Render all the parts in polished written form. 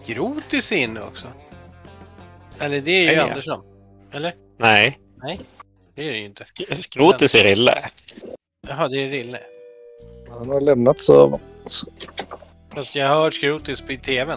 Skrotis är inne också. Eller det är ju Nej. Andersson. Eller? Nej, Nej, det är det ju inte. Skrotis är Rille. Jaha, det är Rille. Han har lämnat så... Fast jag har hört Skrotis på tvn.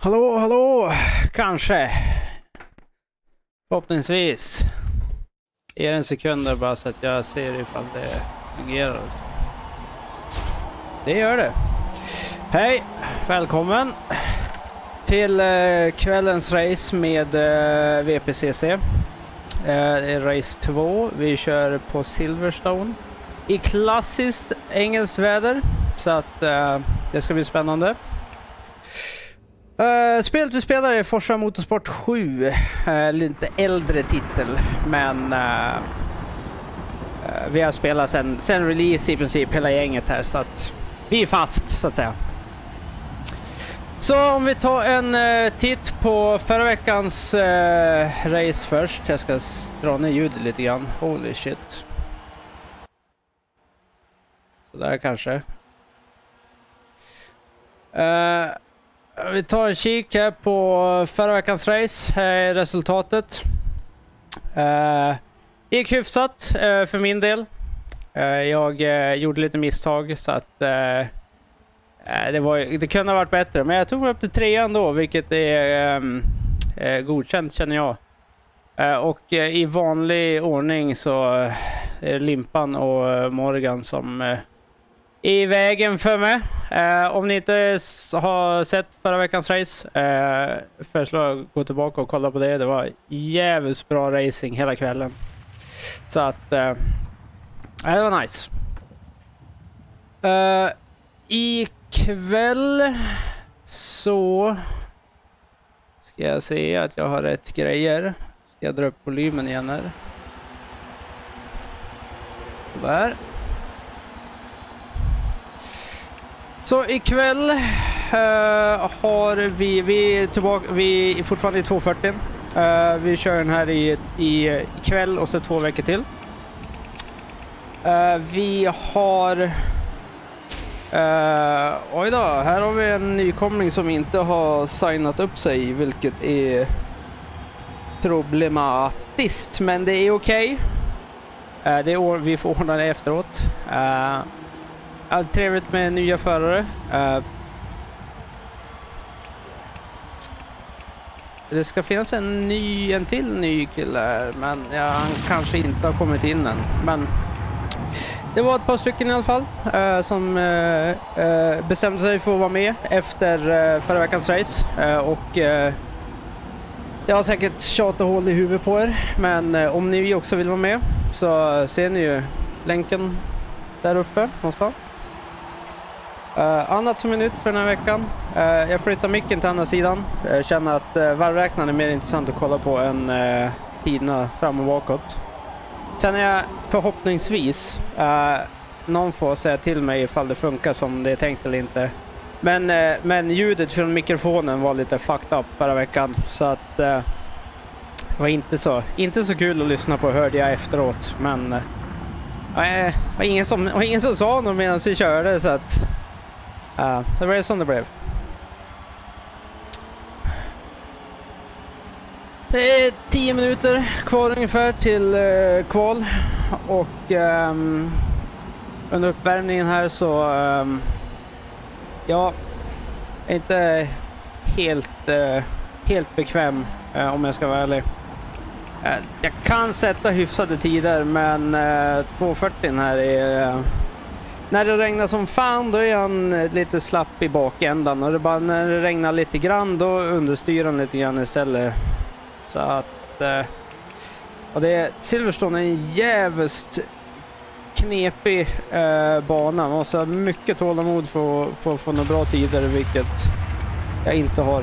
Hallå, hallå! Kanske. Förhoppningsvis. Ge en sekund där bara så att jag ser ifall det fungerar. Det gör det. Hej, välkommen till kvällens race med VPCC. Det är race 2. Vi kör på Silverstone i klassiskt engelskt väder. Så att det ska bli spännande. Spelet vi spelar är Forza Motorsport 7. Lite äldre titel. Men vi har spelat sen release i princip hela gänget här. Så att vi är fast så att säga. Så om vi tar en titt på förra veckans race först. Jag ska dra ner ljudet lite grann. Holy shit. Så där kanske. Vi tar en kik här på förra veckans race. Här är resultatet. Gick hyfsat för min del. Jag gjorde lite misstag så att det kunde ha varit bättre. Men jag tog mig upp till 3 då, vilket är godkänt känner jag. Och i vanlig ordning så är det Limpan och Morgan som är i vägen för mig. Om ni inte har sett förra veckans race, föreslår jag gå tillbaka och kolla på det. Det var jävligt bra racing hela kvällen. Så att det var nice. Ikväll så ska jag se att jag har rätt grejer. Ska jag dra upp volymen igen här. Sådär. Så ikväll har vi är tillbaka, vi är fortfarande i 240. Vi kör den här i kväll och så 2 veckor till. Vi har oj då, här har vi en nykomling som inte har signat upp sig, vilket är problematiskt, men det är okej. Vi får ordna det efteråt. Allt trevligt med nya förare. Det ska finnas en till ny kille här, men han kanske inte har kommit in än. Men det var ett par stycken i alla fall som bestämde sig för att vara med efter förra veckans race. Och jag har säkert tjatat hål i huvudet på er. Men om ni också vill vara med så ser ni ju länken där uppe någonstans. Annat som är nytt för den här veckan. Jag flyttar micken till andra sidan. Jag känner att varvräknaren är mer intressant att kolla på än tiderna fram och bakåt. Sen är jag förhoppningsvis någon får säga till mig ifall det funkar som det är tänkt eller inte. Men ljudet från mikrofonen var lite fucked up förra veckan. Så att det var inte så kul att lyssna på, hörde jag efteråt. Men det var ingen som sa något medan vi körde, så att det blev som det blev. Det är 10 minuter kvar ungefär till kval. Och under uppvärmningen här så jag är inte helt bekväm om jag ska vara ärlig. Jag kan sätta hyfsade tider, men 240 här är... När det regnar som fan då är han lite slapp i bakändan. Och när det regnar lite grann då understyr han lite grann istället. Så att... och Silverstone är en jävligt knepig bana. Man måste ha mycket tålamod för att få några bra tider, vilket jag inte har.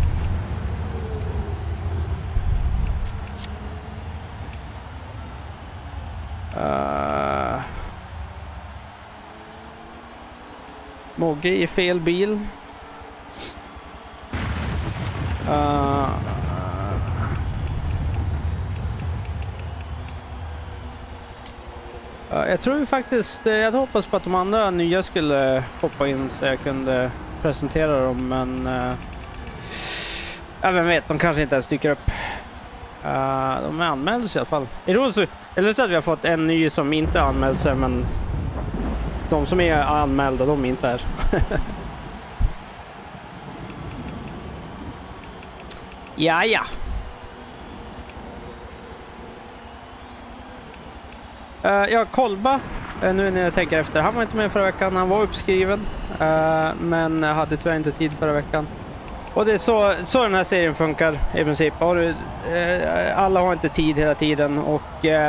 Mogge i fel bil. Jag tror faktiskt, jag hoppas på att de andra nya skulle hoppa in så jag kunde presentera dem, men vem vet, de kanske inte ens dyker upp. De är anmälda i alla fall. Eller så att vi har fått en ny som inte anmält sig, men de som är anmälda, de inte är. Ja. Ja, Kolba, nu när jag tänker efter, han var inte med förra veckan, han var uppskriven, men hade tyvärr inte tid förra veckan. Och det är så den här serien funkar i princip. Alla har inte tid hela tiden och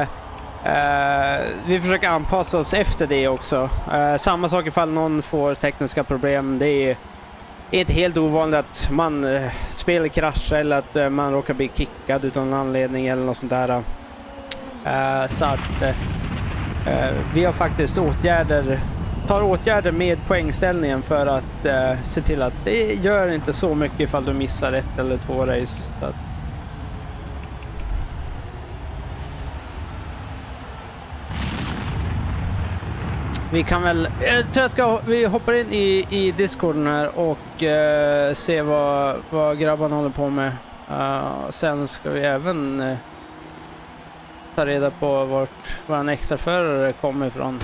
vi försöker anpassa oss efter det också. Samma sak ifall någon får tekniska problem. Det är inte helt ovanligt att man spelar kraschar eller att man råkar bli kickad utan anledning eller något sånt där. Så att vi har faktiskt tar åtgärder med poängställningen för att se till att det gör inte så mycket ifall du missar 1 eller 2 race. Så att vi kan väl... vi hoppar in i Discorden här och se vad grabbarna håller på med. Sen ska vi även ta reda på vart vår extraförare kommer ifrån.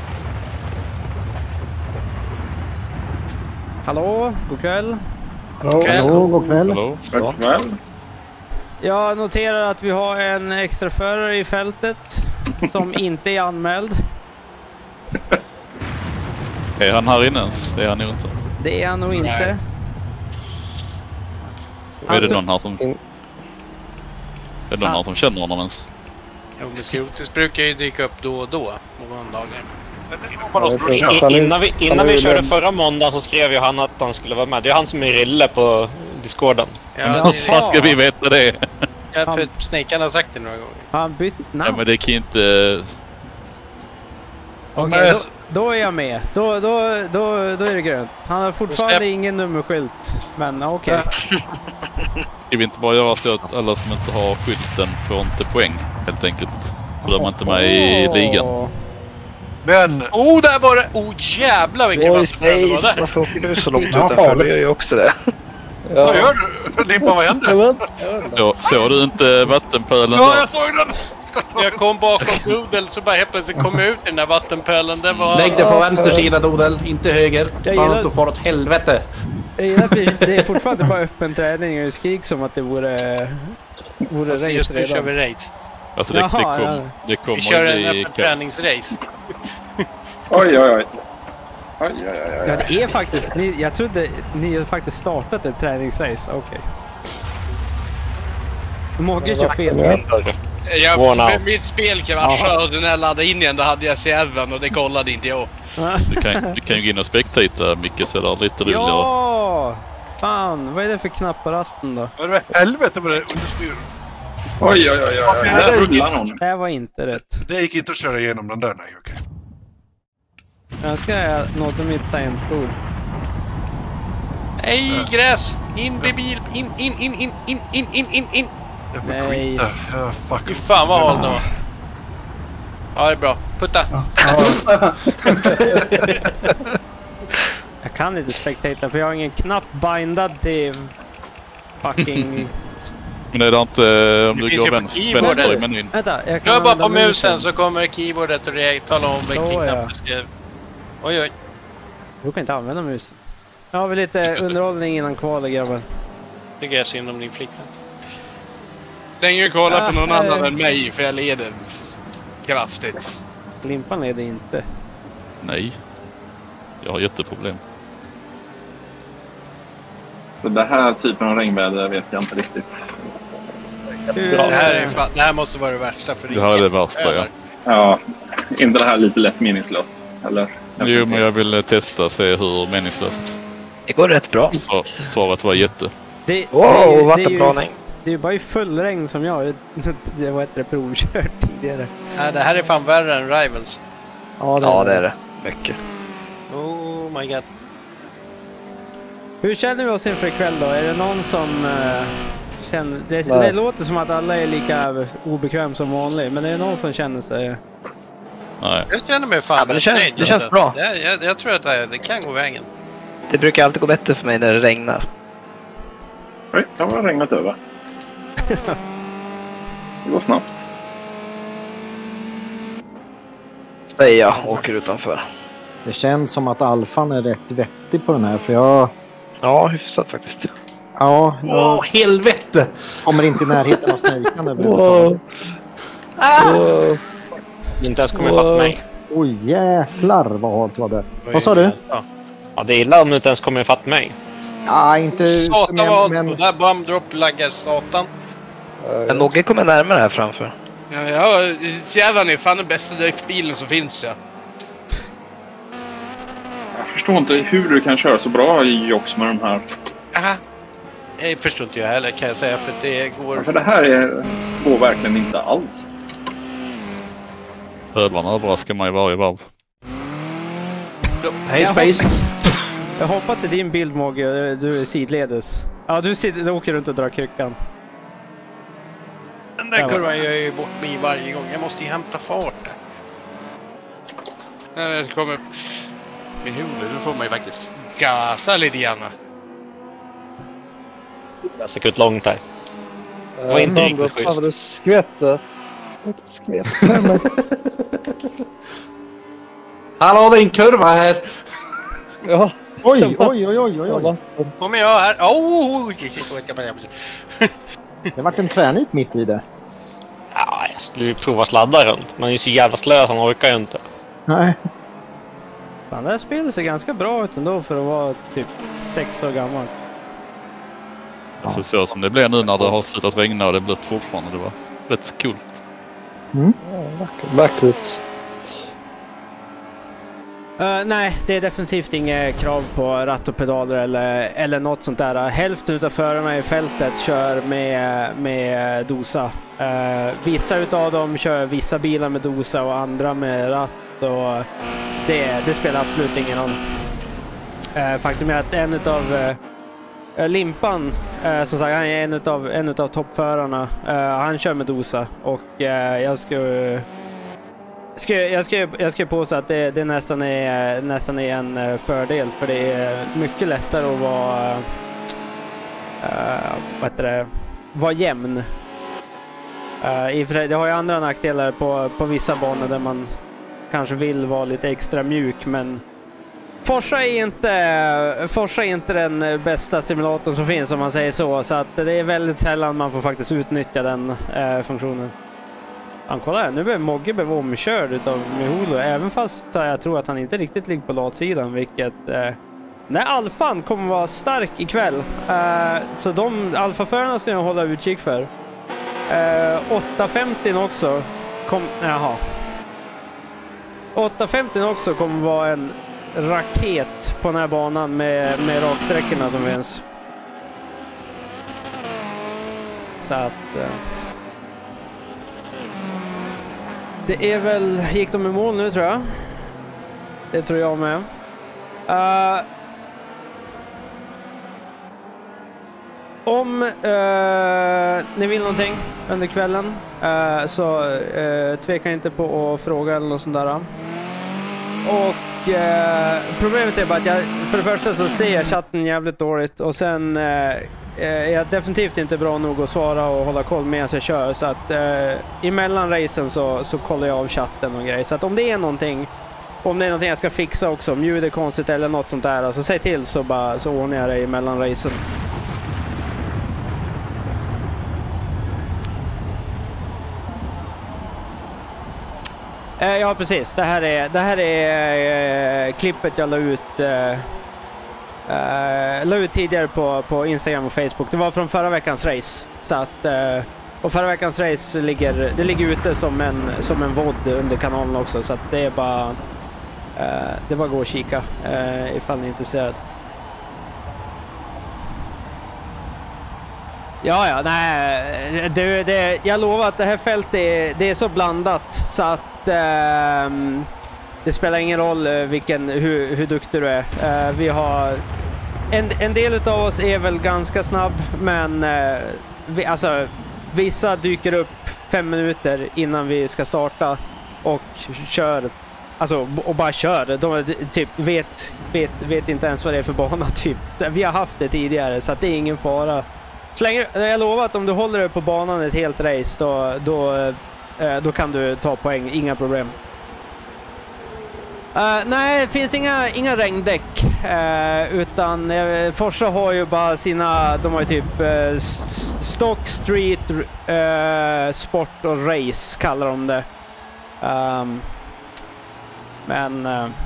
Hallå, god kväll. Hallå, god kväll. God kväll. Jag noterar att vi har en extraförare i fältet som inte är anmäld. Är han här inne ens? Det är han nog inte. Det är han nog inte. Är det någon här som... Är det någon här som känner honom ens? Jo, men Skrotis brukar ju dyka upp då och då på måndagar. Innan vi körde förra måndagen så skrev ju han att han skulle vara med. Det är han som är Rille på Discorden. Ja, Vad fan ska vi veta det? Ja, för Snake har sagt det några gånger. Har han bytt namn? Ja, men det kan ju inte... Okej, då är jag med. Då är det grönt. Han har fortfarande ingen nummerskylt. Men okej. Ska vi inte bara göra så att alla som inte har skylten får inte poäng, helt enkelt? För de är inte med i ligan. Men... Där var det! Jävlar vilken vattenpöl det var där! Varför åker du så långt utanför? Du gör ju också det. Ja. Vad gör du? Limpan, vad händer? Såg du inte vattenpölen Ja, där? jag såg den! Jag kom bakom Dodel så bara helt plötsligt kom jag ut i den där vattenpölen. Det var... Lägg det på vänster sida, Dodel, inte höger. Fan, du får åt helvete. Det är fortfarande bara öppen träning och skrik som att det vore alltså, race just nu redan. kör vi race. Alltså det kommer Vi kör en bli öppen träningsrace. Oj. Ja, det är faktiskt... jag trodde ni har faktiskt startat ett träningsrace. Okej. Mogge kör fel. Mitt spel kraschade och när jag laddade in igen då hade jag CR:en och det kollade inte jag. Du kan ju gå in och spektata Micke så där lite roligare. Ja! Fan, vad är det för knapp på ratten då? Vad är det? Helvete vad det är understyr. Oj. Där rullar någon. Det var inte rätt. Det gick inte att köra igenom den där, nej, okej. Jag ska nådde mitt tangentbord. Nej, gräs! In i bil! In! Jag får Nej. skita. Fuck. Fy fan vad halt det var. Ja, det är bra. Putta! Jag kan inte spectata för jag har ingen knapp bindad till fucking... Men är det inte om du går vänster i menyn? Vänta, jag kan Rör bara använda på musen så kommer keyboardet och tala om vilken Så, knapp ja. du ska... Oj. Du kan inte använda musen. Jag har väl lite underhållning innan kvalet, grabbar. Tycker jag synd om din flickvän. Stänger ju kolla på någon annan än mig för jag leder kraftigt. Limpan leder inte. Nej. Jag har jätteproblem. Så det här typen av regnväder vet jag inte riktigt. Det här måste vara det värsta för Det här är det värsta, ja. Ja, inte det här lite lätt meningslöst, eller? Jo, men jag vill testa och se hur meningslöst. Det går rätt bra. Svaret var jätte. Vattenplaning. Det är ju bara i full regn som jag det var ett provkört tidigare. Det här är fan värre än Rivals. Ja, det är det. Mycket. Oh my god. Hur känner vi oss inför ikväll då? Är det någon som känner... Det låter som att alla är lika obekväm som vanligt, men är det någon som känner sig... Nej. Jag känner mig fan men det känns bra. Jag tror att det kan gå vägen. Det brukar alltid gå bättre för mig när det regnar. Oj, det har regnat över. Det går snabbt. Säger jag, åker utanför. Det känns som att alfan är rätt vettig på den här, för jag... Ja, hyfsat faktiskt. Ja, helvete! helvete! Kommer inte i närheten av Snakean överhuvudtaget. Inte ens kommer ifatt mig. Oj, jäklar vad halt var det. Vad sa du? Ja, det är illa om du inte ens kommer ifatt mig. Ja, inte... Satan vad där bombdrop laggar satan. Men Nogge kommer närmare här framför. Ja, jävlar ni är fan den bästa driftbilen som finns ja. Jag förstår inte hur du kan köra så bra i jox med de här. Aha. Det förstår inte jag heller kan jag säga för det går... Ja, för det här går verkligen inte alls. Ödlarna överraskar mig varje varv. Hej Space! Jag hoppar till din bild Mogge, du är sidledes. Ja, du åker runt och drar kryckan. Den där kurvan gör jag ju bort mig varje gång. Jag måste ju hämta fart. När det kommer med huvudet, då får man ju faktiskt gasa lite grann. Jag stack ut långt här. Det var inte riktigt schysst. Det skvätter. Hallå, det är en kurva här! Ja. Oj. Kommer jag här? Det vart en tvärnit mitt i det. Ja, jag skulle ju prova sladda runt. Man är ju så jävla slö så man orkar ju inte. Nej. Fan, det här spelet ser ganska bra ut ändå för att vara typ 6 år gammal. Alltså så som det blir nu när det har slutat regna och det blött fortfarande. Det var rätt coolt. Vackert. Nej, det är definitivt inga krav på ratt och pedaler eller något sånt där. Hälften av förarna i fältet kör med dosa. Vissa utav dem kör vissa bilar med dosa och andra med ratt. Och det spelar absolut ingen roll. Faktum är att en utav Limpan, som sagt, han är en utav toppförarna. Han kör med dosa och jag ska påstå att det nästan är en fördel, för det är mycket lättare att vara jämn. I och för sig, det har ju andra nackdelar på vissa banor där man kanske vill vara lite extra mjuk, men Forza är inte den bästa simulatorn som finns, om man säger så att det är väldigt sällan man får faktiskt utnyttja den funktionen. Kolla här, nu blev Mogge omkörd utav Mihulo, även fast jag tror att han inte riktigt ligger på latsidan, vilket när alfan kommer vara stark ikväll, så de alfaförarna ska jag hålla utkik för. 850 också 850 också kommer vara en raket på den här banan med raksträckorna som finns. Så att det är väl, gick de i mål nu tror jag. Det tror jag med. Om ni vill någonting under kvällen så tveka inte på att fråga eller något sånt där. Och problemet är bara att för det första så ser jag chatten jävligt dåligt, och sen är jag definitivt inte bra nog att svara och hålla koll medan jag kör, så att emellan racen så kollar jag av chatten och grejer. Så att om det är någonting jag ska fixa också, om ljud är konstigt eller något sånt där, alltså säg till så ordnar jag det emellan racen. Ja, precis. Det här är klippet jag la ut tidigare på Instagram och Facebook. Det var från förra veckans race. Så att, och förra veckans race ligger ute som en VOD under kanalen också. Så att det är bara att gå och kika ifall ni är intresserade. Ja, nej. Jag lovar att det här fältet det är så blandat så att det spelar ingen roll hur duktig du är. Vi har en del av oss är väl ganska snabb, men vissa dyker upp 5 minuter innan vi ska starta och kör, och bara kör. De typ vet inte ens vad det är för bana typ. Vi har haft det tidigare, så att det är ingen fara. Så länge, jag lovar att om du håller dig på banan ett helt race då kan du ta poäng, inga problem. Nej, det finns inga regndäck utan Forza har ju bara sina, de har ju typ stock, street, sport och race kallar de det. Men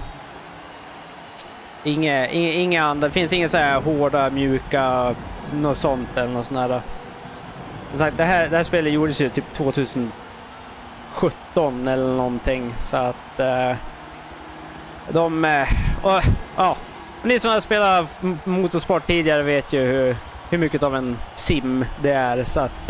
inga andra, det finns inga så här hårda, mjuka, något sånt eller något sånt där. Som sagt, det här spelet gjordes ju typ 2017 eller någonting, så att ni som har spelat motorsport tidigare vet ju hur mycket av en sim det är, så att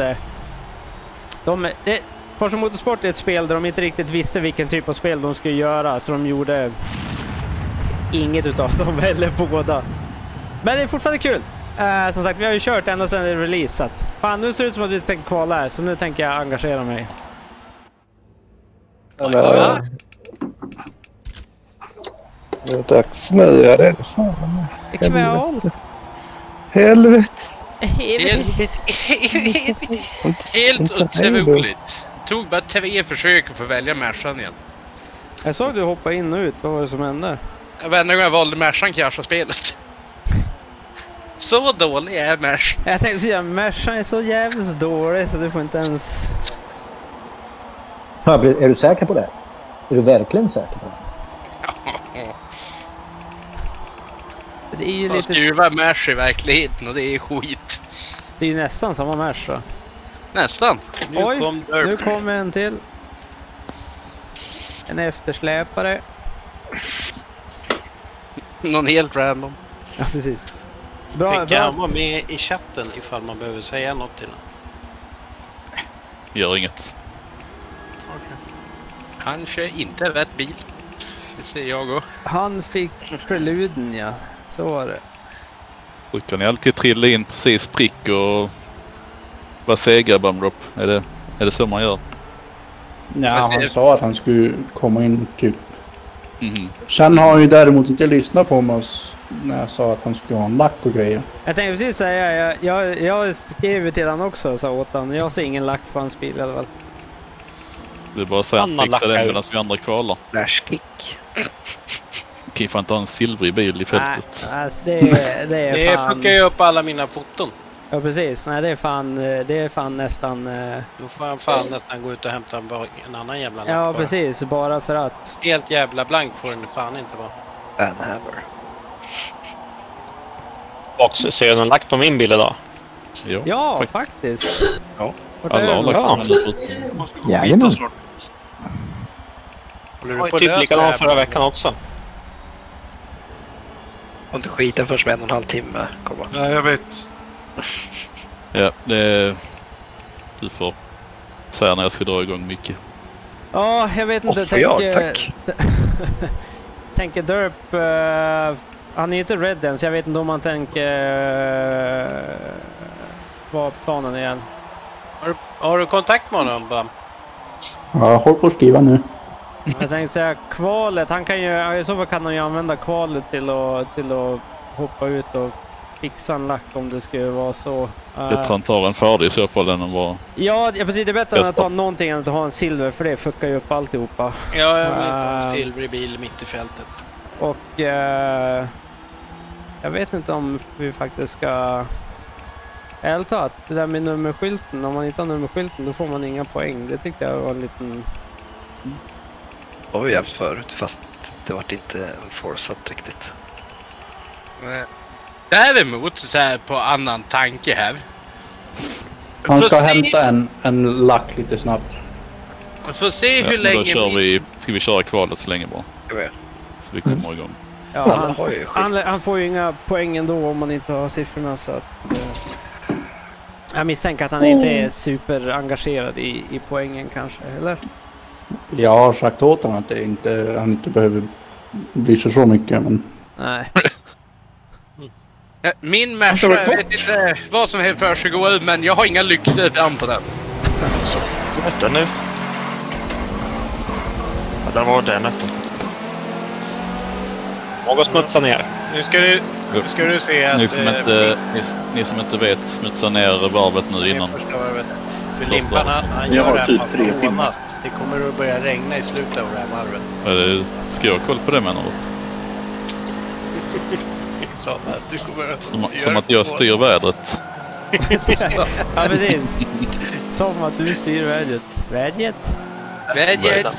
Forza Motorsport är ett spel där de inte riktigt visste vilken typ av spel de skulle göra, så de gjorde inget utav dem eller båda. Men det är fortfarande kul. Som sagt, vi har ju kört ända sedan det release, så att fan, nu ser det ut som att vi tänker kvala här, så nu tänker jag engagera mig. Det är dags nu, ja, det är fan. Ikväll. Helvete. Helt otroligt. Tog bara 3 försök att få välja Mercan igen. Jag såg du hoppa in och ut, vad var det som hände? Varenda gång jag valde Mercan kraschade spelet. Så dålig är Mercan. Jag tänkte säga, Mercan är så jävligt dålig så du får inte ens... Är du säker på det? Är du verkligen säker på det? Det är ju lite... skruva Merc i verkligheten och det är skit. Det är ju nästan samma Merc då. Nästan. Nu kommer en till. En eftersläpare. Någon helt random. Ja, precis. Bra, kan han vara med i chatten ifall man behöver säga något till honom? Gör inget. Okay. Kanske inte rätt bil. Det ser jag också. Han fick preluden, ja. Så var det. Brukar ni alltid trilla in precis prick och vara segra bumdrop? Är det så man gör? Ja, han sa att han skulle komma in typ. Sen har han ju däremot inte lyssnat på oss när jag sa att han skulle ha en lack och grejer. Jag tänkte precis säga, jag skrev till han också, så åt han. Jag ser ingen lack på hans bil i alla fall. Det är bara så att fixa den medan vi andra kvalar. Flashkick. Okej, får inte ha en silvrig bil i fältet. Nej, alltså det är fan... Det fuckar ju upp alla mina foton. Ja, precis. Nej, det är fan nästan... Då får han fan nästan gå ut och hämta en annan jävla lack. Ja, precis. Bara för att... Helt jävla blank får den fan inte vara. Banhammer. Och ser du någon lack på min bil idag? Ja, faktiskt. Ja. Alla har lagt Jajamän. Det var typ likadant förra veckan också. Och inte skiten först med 1,5 timme. Ja, jag vet. Ja, du får säga när jag ska dra igång mycket. Ja, jag vet inte. Tänker Derp... han är ju inte red än, så jag vet inte om man tänker... vad planen är igen. Har du kontakt med honom, Bam? Ja, jag håller på att skriva nu. Jag tänkte säga kvalet, han kan ju, i så fall kan han ju använda kvalet till att hoppa ut och fixa en lack om det skulle vara så. Jag tror han tar en färdig i så fall än att vara... Ja, precis, det är bättre än att ta någonting än att ha en silver, för det fuckar ju upp alltihopa. Ja, jag vill inte ha en silvrig bil mitt i fältet. Och jag vet inte om vi faktiskt ska... Ärligt talat, det där med nummerskylten, om man inte har nummerskylten då får man inga poäng. Det tyckte jag var en liten... Det har vi haft förut, fast det var inte forceat riktigt. Däremot så här på annan tanke här. Han ska hämta en lack lite snabbt. Och så se hur länge då ska vi köra kvalet så länge bara. Så vi kommer igång. Ja, han får ju inga poäng ändå om man inte har siffrorna, så att... jag misstänker att han inte är superengagerad i poängen kanske, eller? Jag har sagt åt honom att han inte behöver bry sig så mycket, men... Nej. Min Merca, jag vet inte vad som är för sig går, men jag har inga lyktor fram på den. Så, vänta nu. Ja, den var det nästan. Något smutsa ner. Nu ska du se att... Ni som inte vet, smutsa ner varvet nu innan. För limparna, han gör det här typ 3 timmar. Det kommer att börja regna i slutet av det här varvet. Ska jag ha koll på det, menar du? Som att du kommer som att jag styr vädret. Ja, precis. Som att du styr vädret. Vädret.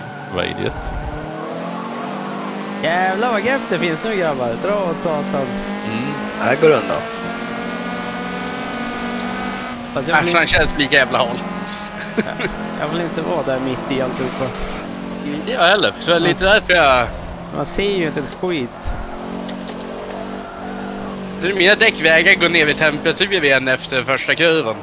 Jävlar vad grepp det finns nu, grabbar. Dra åt satan. Här går det undan. Han känns lika jävla håll. Jag vill inte vara där mitt i alltihopa. Inte jag heller. Så är lite därför jag... Man ser ju inte ett skit. Mina däckvägar går ner vid temperatur igen efter första kurvan.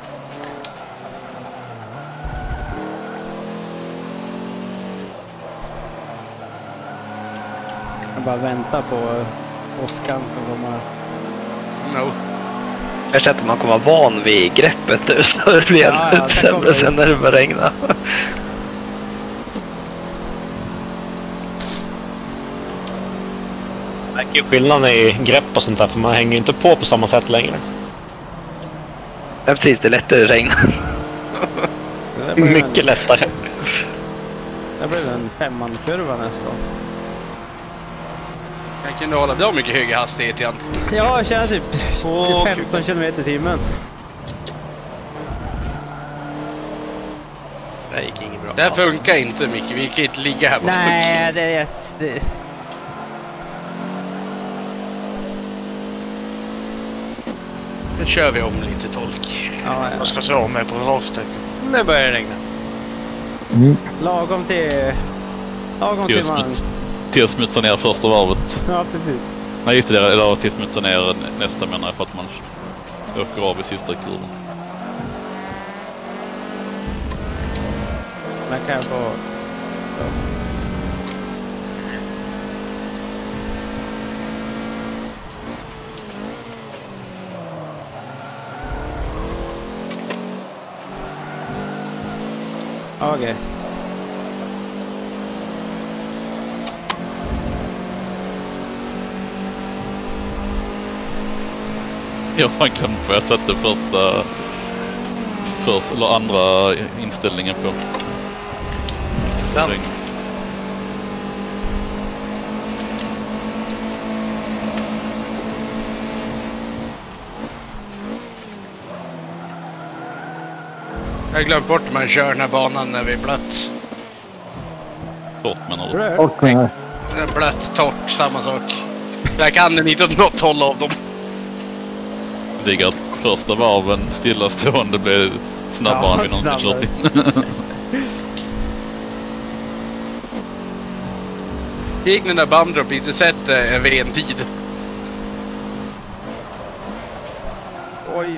Jag bara väntar på åskan att komma. No. Först att man kommer vara van vid greppet nu så det blir lite sämre sen när det börjar regna. Det märker ju skillnaden i grepp och sånt där, för man hänger ju inte på samma sätt längre. Ja, precis, det är lättare att regna. Mycket lättare. Det blev en 5-man-kurva nästan. Jag kunde hålla bra mycket högre hastighet igen. Ja, jag känner typ 15 km/h. Det gick inget bra. Det här funkar inte mycket. Vi kan inte ligga här på. Nej, det... Nu kör vi om lite tolk. Ja. Jag ska slå mig på raksträckan. Det börjar regna. Lagom till man... Till att smutsa ner första varvet. Ja, precis. Nej, just det. Eller till att smutsa ner nästa, menar jag, för att man åker av i sista kurvan. Man kan få... Okej. Ja, man kan få jag sätta första eller andra inställningen på. Intressant. Jag har glömt bort man kör den här banan när vi är blött. Torrt, menar du? Blött, torrt, samma sak. Jag kan den inte åt något håll av dem. Ligger att första varven stillastående blir snabbare än vi någonsin kört in. Gick den där Bumdrop inte sett en VN-tid? Oj.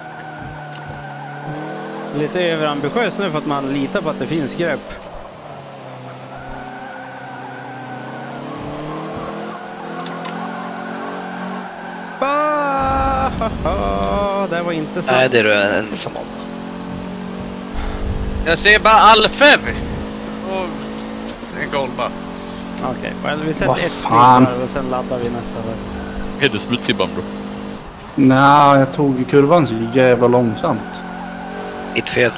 Lite överambitiös nu för att man litar på att det finns grepp. Det var inte så. Nej, det är du ensam om. Jag ser bara Alfev och en golva. Okej, vi sätter ett steg och sen laddar vi nästa där. Är du smutsig, Bumdrop? Nej, jag tog i kurvan så jävla långsamt. Mitt fel.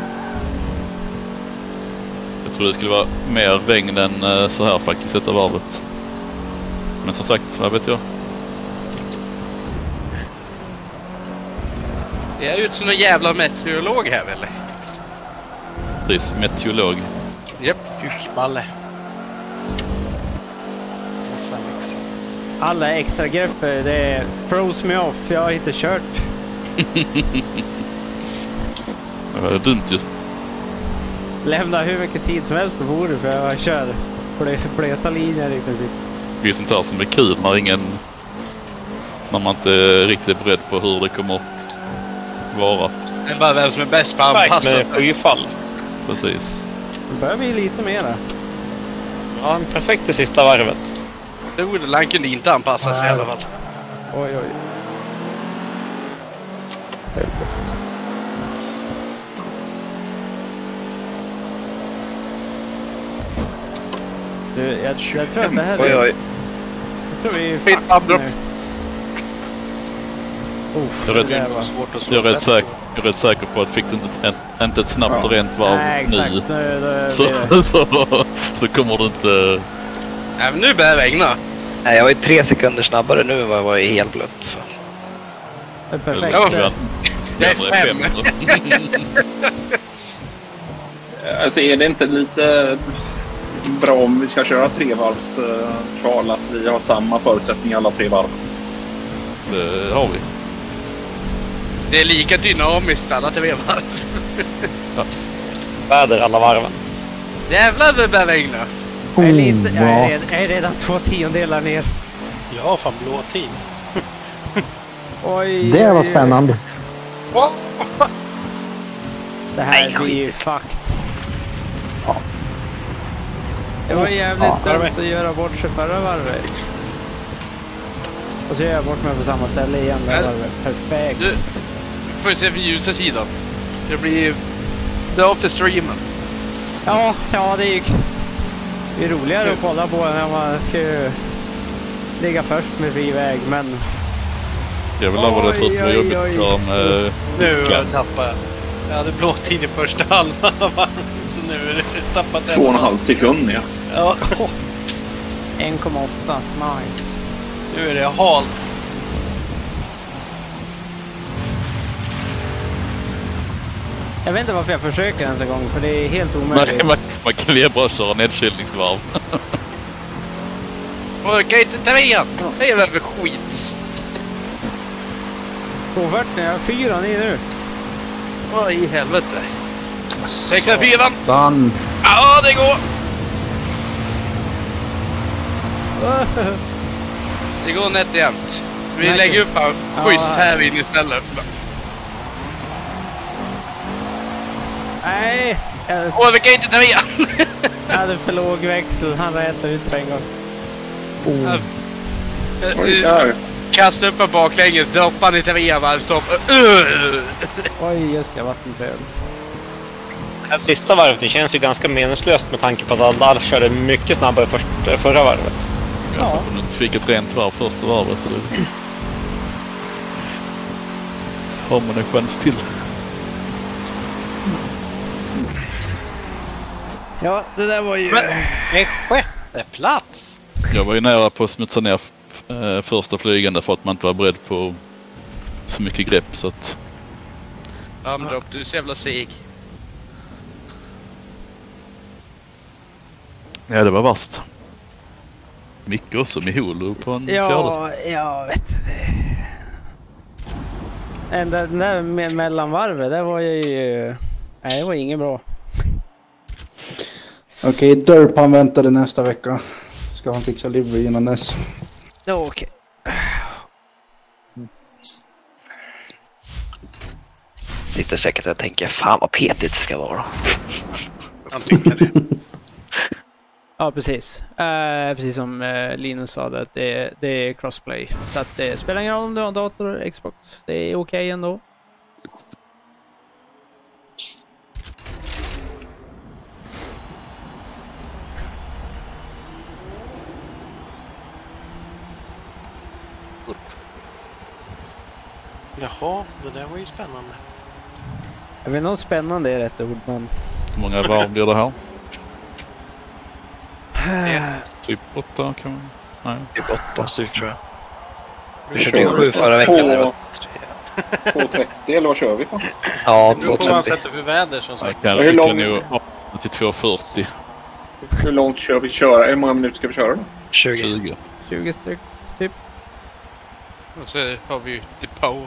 Jag tror det skulle vara mer regn än så här faktiskt, detta varvet. Men som sagt, vad vet jag? Jag är ju som någon jävla meteorolog här, eller? Precis, meteorolog. Japp, husballe. Alla extra grepp, det froze me off. Jag har inte kört. Det var dumt ju. Lämna hur mycket tid som helst på bordet för jag kör blöta linjer i princip. Det är sånt här som är kul när man inte är riktigt beredd på hur det kommer vara. Det är bara vem som är bäst på anpassat. Med skyfall. Precis. Det börjar bli lite mera. Ja, perfekt det sista varvet. Han kunde inte anpassa sig i alla fall. Oj. Du, jag tror att det här är... Oj. Jag tror vi är fucked nu. Jag är rätt säker på att fick du inte ett snabbt och rent varv nu, så kommer du inte... Nej, men nu börjar det regna. Nej, jag var ju 3 sekunder snabbare nu än vad jag var i helblött. Så. Det är perfekt. Det var fan. Det är 5. Alltså är det inte lite bra om vi ska köra 3-varvs kval att vi har samma förutsättningar alla 3 varv? Det har vi. Det är lika dynamiskt alla 3 varv. Ja. Väder alla varven. Jävlar det börjar regna. Jag är redan 2 tiondelar ner. Jag har fan blå tid. Oj, Det var spännande. Det här blir ju fucked. Ja. Det var jävligt dumt att göra bort sig förra varvet. Och så gör jag bort mig på samma ställe igen. Det varvet. Perfekt. Du får ju se för ljusa sidan. Det blir bra för streamen. Ja, det är roligare att kolla på när man ska ligga först med fri väg, men... Jag vill ha det för att jobbigt om... Nu har jag tappat. Jag hade blå tid i första halvan. Så nu är det tappat 2,5 sekunder, ja. 1,8. Nice. Nu är det halt. Jag vet inte varför jag försöker ens en gång, för det är helt omöjligt. Man kan ju bara köra nedkylningsvarv. Och kan inte ta igen. Det är väl för skit. 240, jag har 4 i nu. Vad i helvete. 6-4. Dan. Ja, det går. Det går nätt jämnt. Vi lägger upp här schysst här inne istället. Nej! Vi kan inte ta igen. Jag hade för låg växel. Han rätade ut på en gång. Kasta upp en baklänges, droppa han i 3 varv, stopp. Oj, just jag vattenbög. Det här sista varvet, det känns ju ganska meningslöst med tanke på att alla körde mycket snabbare förra varvet. Ja, för att de inte fick ett rent varv första varvet så har man en chans till. Ja, det där var ju... Men en 6:e plats! Jag var ju nära på att smutsa ner första flygande för att man inte var beredd på så mycket grepp så att... Andropp, du är så jävla seg. Ja, det var värst. Mycket också med holo på en fjärde. Ja, jag vet det. Den där mellanvarvet, det var ju... Nej, det var inget bra. Okej, Durpan väntade nästa vecka. Ska han fixa livery innan dess. Ja, okej. Sitter säkert och tänker, fan vad petigt det ska vara. Han tycker det. Ja, precis. Precis som Linus sa, att det är crossplay. Så att det spelar ingen roll om du har dator eller Xbox. Det är okej ändå. Jaha, det där var ju spännande. Jag vet inte om spännande är rätt ord, men... Hur många varv blir det här? Typ 8 kan man... Nej. Typ 8 tror jag. Vi körde 7 förra veckan. 2.30 eller vad kör vi på? Ja, Det beror på vad man sätter för väder som sagt. Hur långt? Till 2.40. Hur långt kör vi köra? Hur många minuter ska vi köra då? 20. 20 styck, typ. Och så har vi ju depot.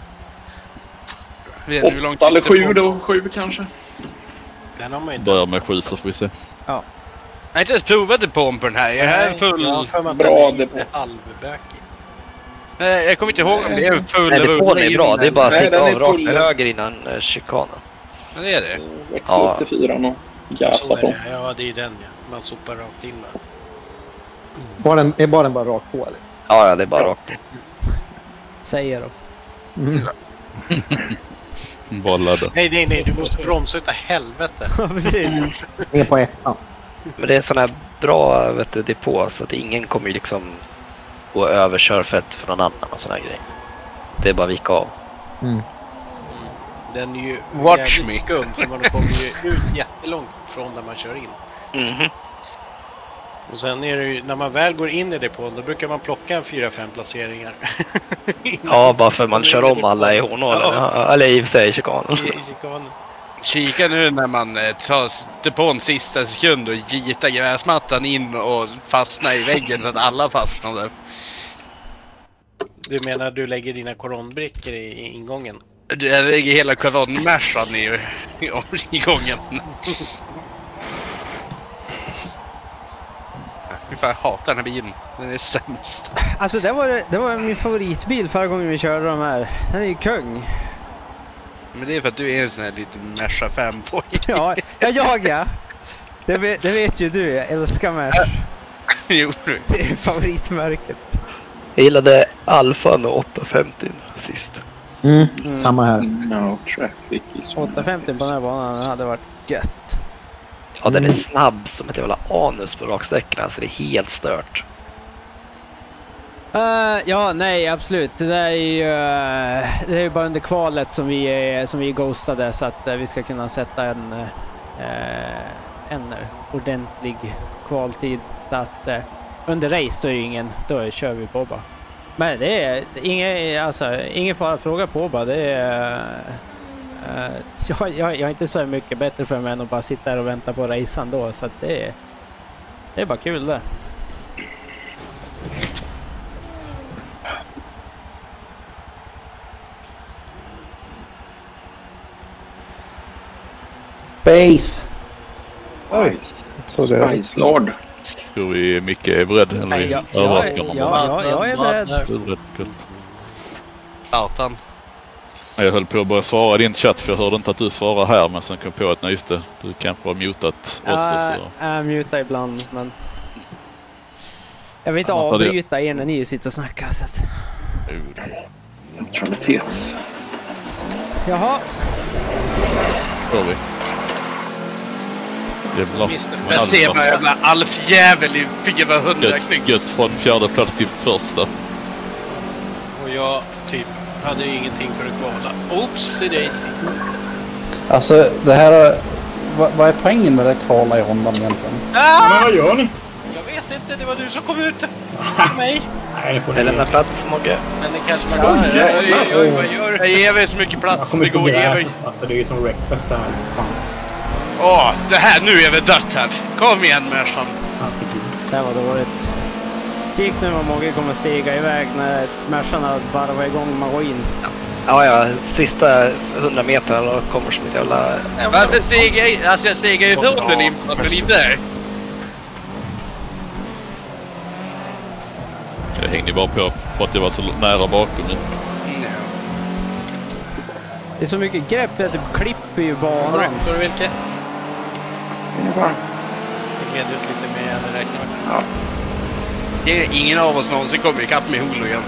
8 eller 7 då? 7 kanske? Den har man inte. Börjar med 7 så får vi se. Ja. Jag har inte ens provat depån på den här. Jag är full... Bra depå. Halvbökig. Jag kommer inte ihåg om det är full... Nej, depån är bra. Det är bara att sticka av rakt med höger innan chikanen. Men det är det. Växla 84 och gasa på. Ja, det är den ja. Man sopar rakt in med. Är bara den bara rakt på eller? Ja, det är bara rakt på. Säger då. Bollade. Nej, du måste bromsa utav helvete. Ja, precis. Det är på ettan. Men det är en sån här bra depå så att ingen kommer ju liksom gå över körfält för någon annan och sån här grej. Det är bara vika av. Den är ju Watch jävligt skum för man kommer ju ut jättelångt från där man kör in. Och sen är det ju, när man väl går in i depån, då brukar man plocka 4-5 placeringar. Ja, bara för man kör om alla i honor. Ja. Eller i och för sig i chikanen. Kika nu när man tar på en sista sekund och gitar gräsmattan in och fastnar i väggen så att alla fastnar där. Du menar du lägger dina koronbrickor i ingången? Jag lägger hela koronmässan i gången. Jag hatar den här bilen. Den är sämst. Alltså det var min favoritbil förra gången vi körde de här. Den är ju kung. Men det är för att du är en sån här liten Merca 5-poj. Ja, jag jagar. Det vet ju du, jag älskar Merca. Jo, det är favoritmärket. Jag gillade Alfa med 850 sist. Samma här. No traffic is 850 på den här banan hade varit gött. Ja, den är snabb som ett jävla anus på raksträckorna, alltså det är helt stört. Ja, nej, absolut. Det är ju bara under kvalet som vi ghostade så att vi ska kunna sätta en ordentlig kvaltid. Så att under race då är det ingen, då kör vi på bara. Men det är ingen fara, fråga på bara. Det är jag är inte så mycket bättre för mig än att bara sitta här och vänta på racen då, så att det är bara kul det. Space. Oj, Spice Lord. Tror vi Micke är beredd? Eller vi överraskar honom? Ja, jag är beredd. Satan. Jag höll på att börja svara i din chatt för jag hörde inte att du svarade här, men sen kom jag på att just det, du kanske har mutat oss. Jag mutar ibland, men jag vill inte avbryta er när ni sitter och snackar. Så att... Neutralitets. Jaha. Får vi. Jag ser bara jävla Alf-jävel i 400 knyck. Gött från fjärde plats till första. Och jag typ hade ju ingenting för att kvala. Oops, daisy. Alltså, det här... Vad är poängen med det kvala i Hondan egentligen? Men vad gör ni? Jag vet inte, det var du som kom ut. Mig. Nej, det får ni lämna plats, Mogge. Men det kanske man går här. Oj, vad gör du? Jag ger mig så mycket plats som det går. Det är ju som Wreckfest där. Det här, nu är vi dött här. Kom igen, Mercan. Det var dåligt. Kik nu vad Mogge kommer stiga iväg när Mercan har varvat igång maskin. Ja, sista 100 meter och kommer som ett jävla... Varför stiger jag? Alltså jag stiger ju från den inför, men inte. Jag hängde bara på för att jag var så nära bakom nu. Det är så mycket grepp, jag typ klipper ju banan. Tror du vilket? Det är bara... Jag gled ut lite mer än det räknar med. Ja. Det är ingen av oss någonsin kommer ikapp med Holo igen.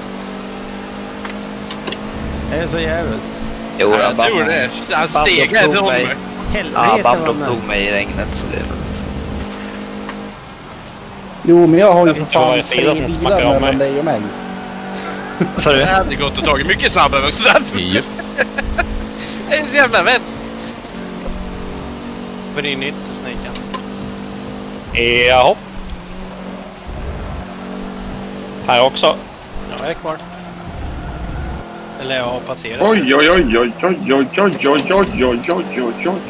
Det är så jävligt. Jo, jag tror det. Han steg här till mig. Ja, Babdom tog mig i regnet så det är lugnt. Jo, men jag har ju för fan 3 bilar mellan dig och mig. Så det hade gått att tagit mycket snabbare än sådär. Yep. Det är så jävla vett. Vad är din yttersnikan? Jaha. Här också. Ja, jag är kvar. Eller jag har passerat. Oj, oj, oj, oj, oj, oj, oj, oj, oj, oj, oj, oj, oj.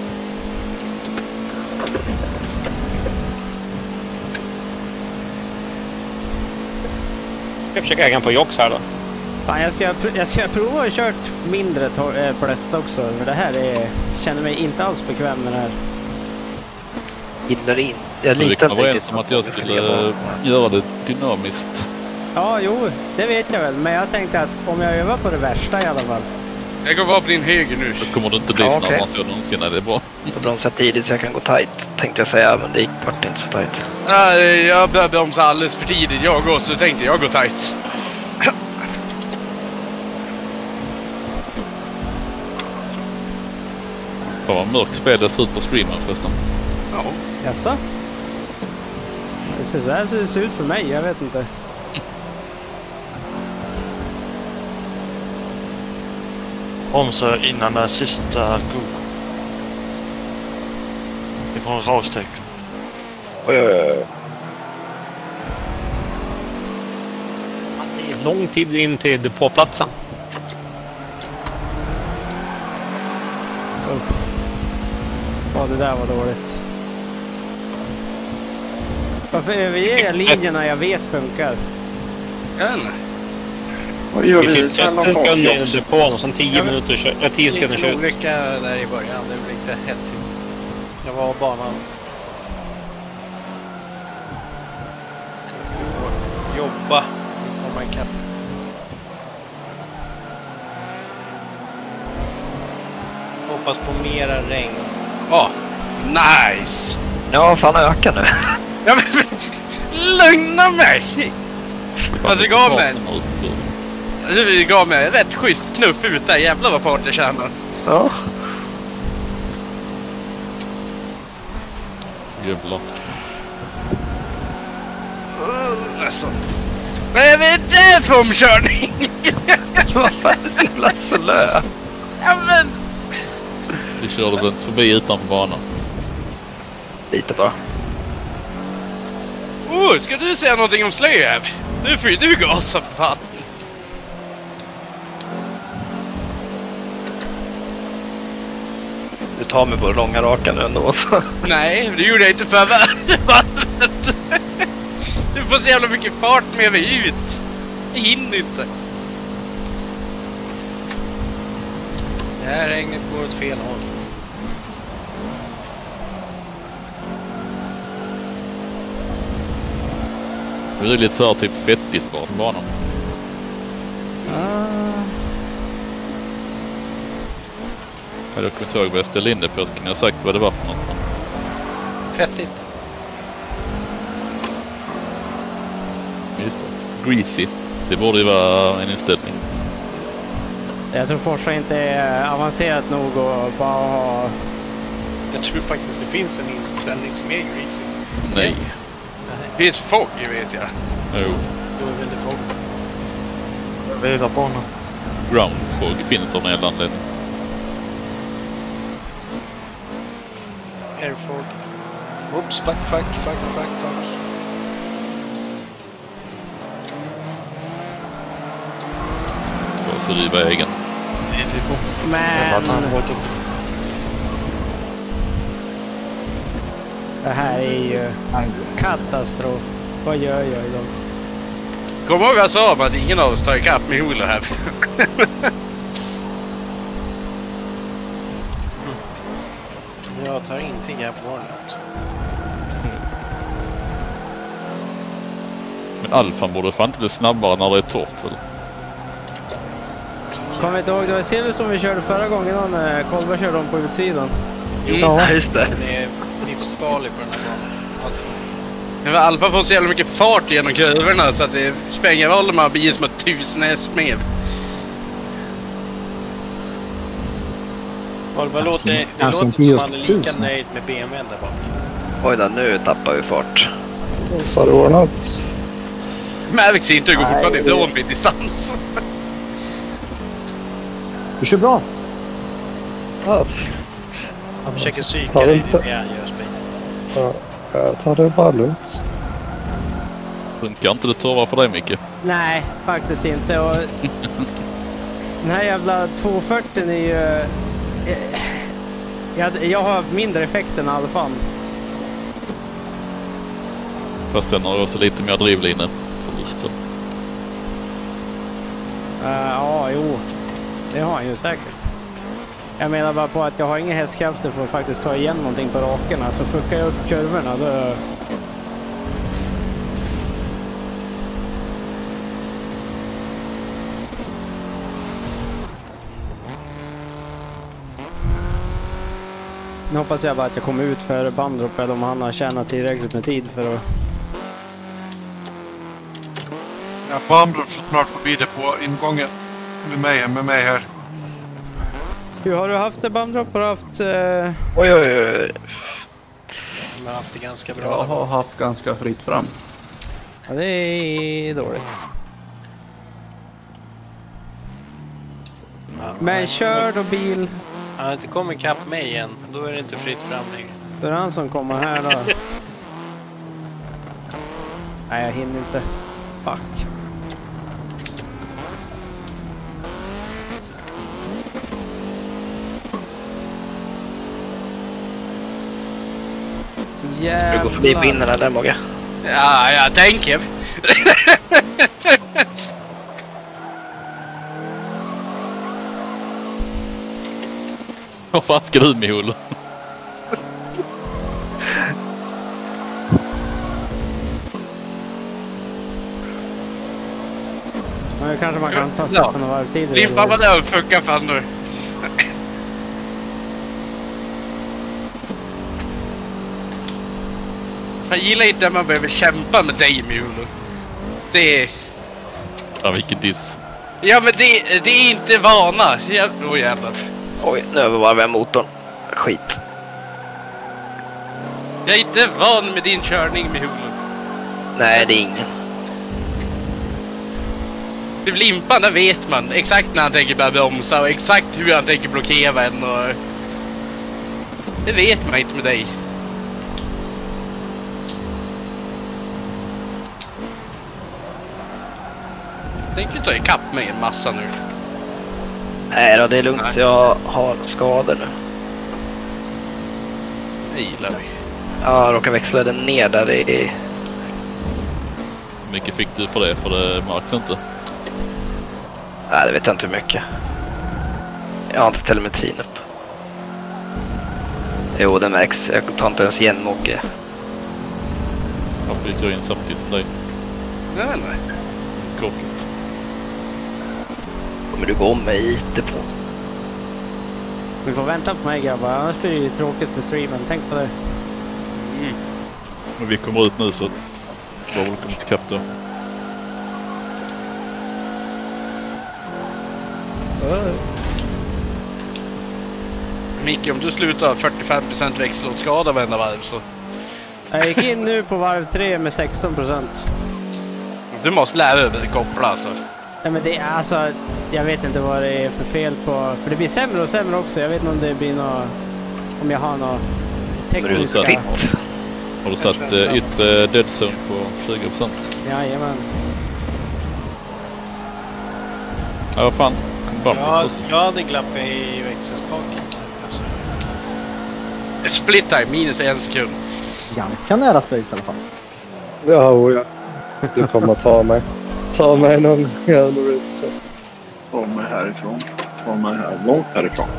Jag försöker äga på Jox här då. Fan, jag ska prova att kört mindre plöst också. För det här känner mig inte alls bekväm med det här. Hinner in. Jag litar inte överens om att jag skulle göra det dynamiskt. Ja, jo, det vet jag väl. Men jag tänkte att om jag övar på det värsta i alla fall. Jag går bara på din höger nu. Då kommer du inte bli snabbare än så någonsin, är det bra. Jag bromsar tidigt så jag kan gå tight, tänkte jag säga, men det vart inte så tight. Jag började bromsa alldeles för tidigt jag går, så tänkte jag gå tight. Fan vad mörkt spel det ser ut på streamen förresten. Ja. Jaså? Det ser så här ser ut för mig, jag vet inte. Bromsa innan den sista go. Ifrån raksträck. Oj. lång tid in till depåplatsen. Ja, det där var dåligt. Varför överger jag linjerna jag vet funkar? Vad gör vi? 10 sekunder i depån och sen 10 minuter, 10 sekunder kör ut. Olycka där i början, det blev lite hetsigt. Jag var på banan. Vi får jobba och komma ikapp. Hoppas på mera regn. Nice! Ja, fan ökar nu. Ja, men, lugna mig! Alltså, du gav mig rätt schysst knuff ut där. Jävlar vad fart jag känner. Ja. Jävlar. Nästan. Vad är det för omkörning? Varför är det så himla slö? Ja, men... Vi körde den förbi utanför banan. Lite bara. Ska du säga någonting om slöjäv? Nu får ju du gasa för fan. Du tar mig på långa raka nu ändå så. Nej, det gjorde jag inte för varvet. Du får så jävla mycket fart med mig ut. Jag hinner inte. Det här regnet går åt fel håll. Det är lite så här typ fettigt bara på banan. Jag kommer inte ihåg vad jag ställde in det på, så kan jag ha sagt vad det var för något. Fettigt. Just det. Greasy. Det borde ju vara en inställning. Jag tror Forsa inte är avancerat nog och bara ha... Jag tror faktiskt det finns en inställning som är greasy. Nej. Det finns foggy, vet jag. Jo. Då är väl det foggy. Jag vill ha banan. Ground fog finns av en hel anledning. Air fog. Oops, fuck. Och så riva vägen. Men... Det här är ju katastrof. Vad gör jag idag? Kom ihåg vad jag sa om att ingen av oss tar ikapp med Hula här. Jag tar inte ikapp varnet. Men Alfan borde fan inte bli snabbare när det är torrt väl? Kommer inte ihåg, det var Silverstone vi körde förra gången när Kolva körde dem på utsidan. Ja, just det. Den är livsfarlig på den här banan. Men Alfa får så jävla mycket fart genom kurvorna så att det spränger roll med bilen som har 1000 hästmev. Volvo låter som han är lika nöjd med BMW där bak. Oj då, nu tappar vi fart. Så har det ordnat. Mavic inte går fortfarande ifrån vid distans. Du kör bra. Ja. Han försöker psyka dig när han gör space. Ja, jag tar det bara lugnt. Funkar inte det torra för dig, Micke? Nej, faktiskt inte. Och den här jävla 240 är ju... Jag har mindre effekt än Alfan. Fast den har också lite mer drivlinor. Ja, jo. Det har han ju säkert. Jag menar bara på att jag har inga hästkrafter för att faktiskt ta igen någonting på rakerna. Så fuckar jag upp kurvorna då... Nu hoppas jag bara att jag kommer ut för Bandrop eller om han har tjänat tillräckligt med tid för att... Ja, Bandrop så snart förbi det på ingången med mig här. Hur har du haft det, Bandrop? Har du haft... Oj. De har haft det ganska bra. Jag har haft ganska fritt fram. Ja, det är dåligt. Ja, men kör då bil. Han har inte kommit ikapp mig igen. Då är det inte fritt fram längre. Det är han som kommer här då. Nej, jag hinner inte. Fuck. Du går förbi pinnarna där, Mogge. Ja, jag tänker. Vad fan ska du med, Olle? Men kanske man kan ta sätta några varv tidigare. Limpan var där och fucka fan nu. Jag gillar inte att man behöver kämpa med dig, Mule. Det är... Ja, vilken diss. Ja, men det är inte vana. Åh jävlar. Oj, nu övervarvar jag motorn. Skit. Jag är inte van med din körning, Mule. Nej, det är ingen. Det blir Limpan, där vet man exakt när han tänker börja bromsa och exakt hur han tänker blockera en och... Det vet man inte med dig. Tänker ta ikapp mig en massa nu. Nej då, det är lugnt. Nej. Jag har skador nu. Det gillar vi. Ja, jag råkar växla den ner där det är... Hur mycket fick du för det? För det märks inte. Nej, det vet jag inte hur mycket. Jag har inte telemetrin upp. Jo, det märks. Jag tar inte ens igen Mogge. Varför gick jag in samtidigt med dig? Nej. Korkat. Kommer du gå om mig lite på? Vi får vänta på mig, grabbar. Annars blir det ju tråkigt för streamen. Tänk på det. Men vi kommer ut nu så... Var väl kommit ikapp då. Micke, om du slutar 45% växellådsskada varenda varv så... Jag gick in nu på varv 3 med 16%. Du måste lära dig att koppla alltså. Ja, men det är alltså... Jag vet inte vad det är för fel på... För det blir sämre och sämre också. Jag vet inte om det blir något... Om jag har något tekniska... Har du satt yttre dead zone på 20%? Jajamän. Ja, vad fan. Jag hade glapp i växelspaken. Alltså. Split time, minus 1 sekund. Ganska nära space i alla fall. Ja. Du kommer ta mig. Ta mig någon jävla race. Ta mig härifrån. Ta mig här, långt härifrån.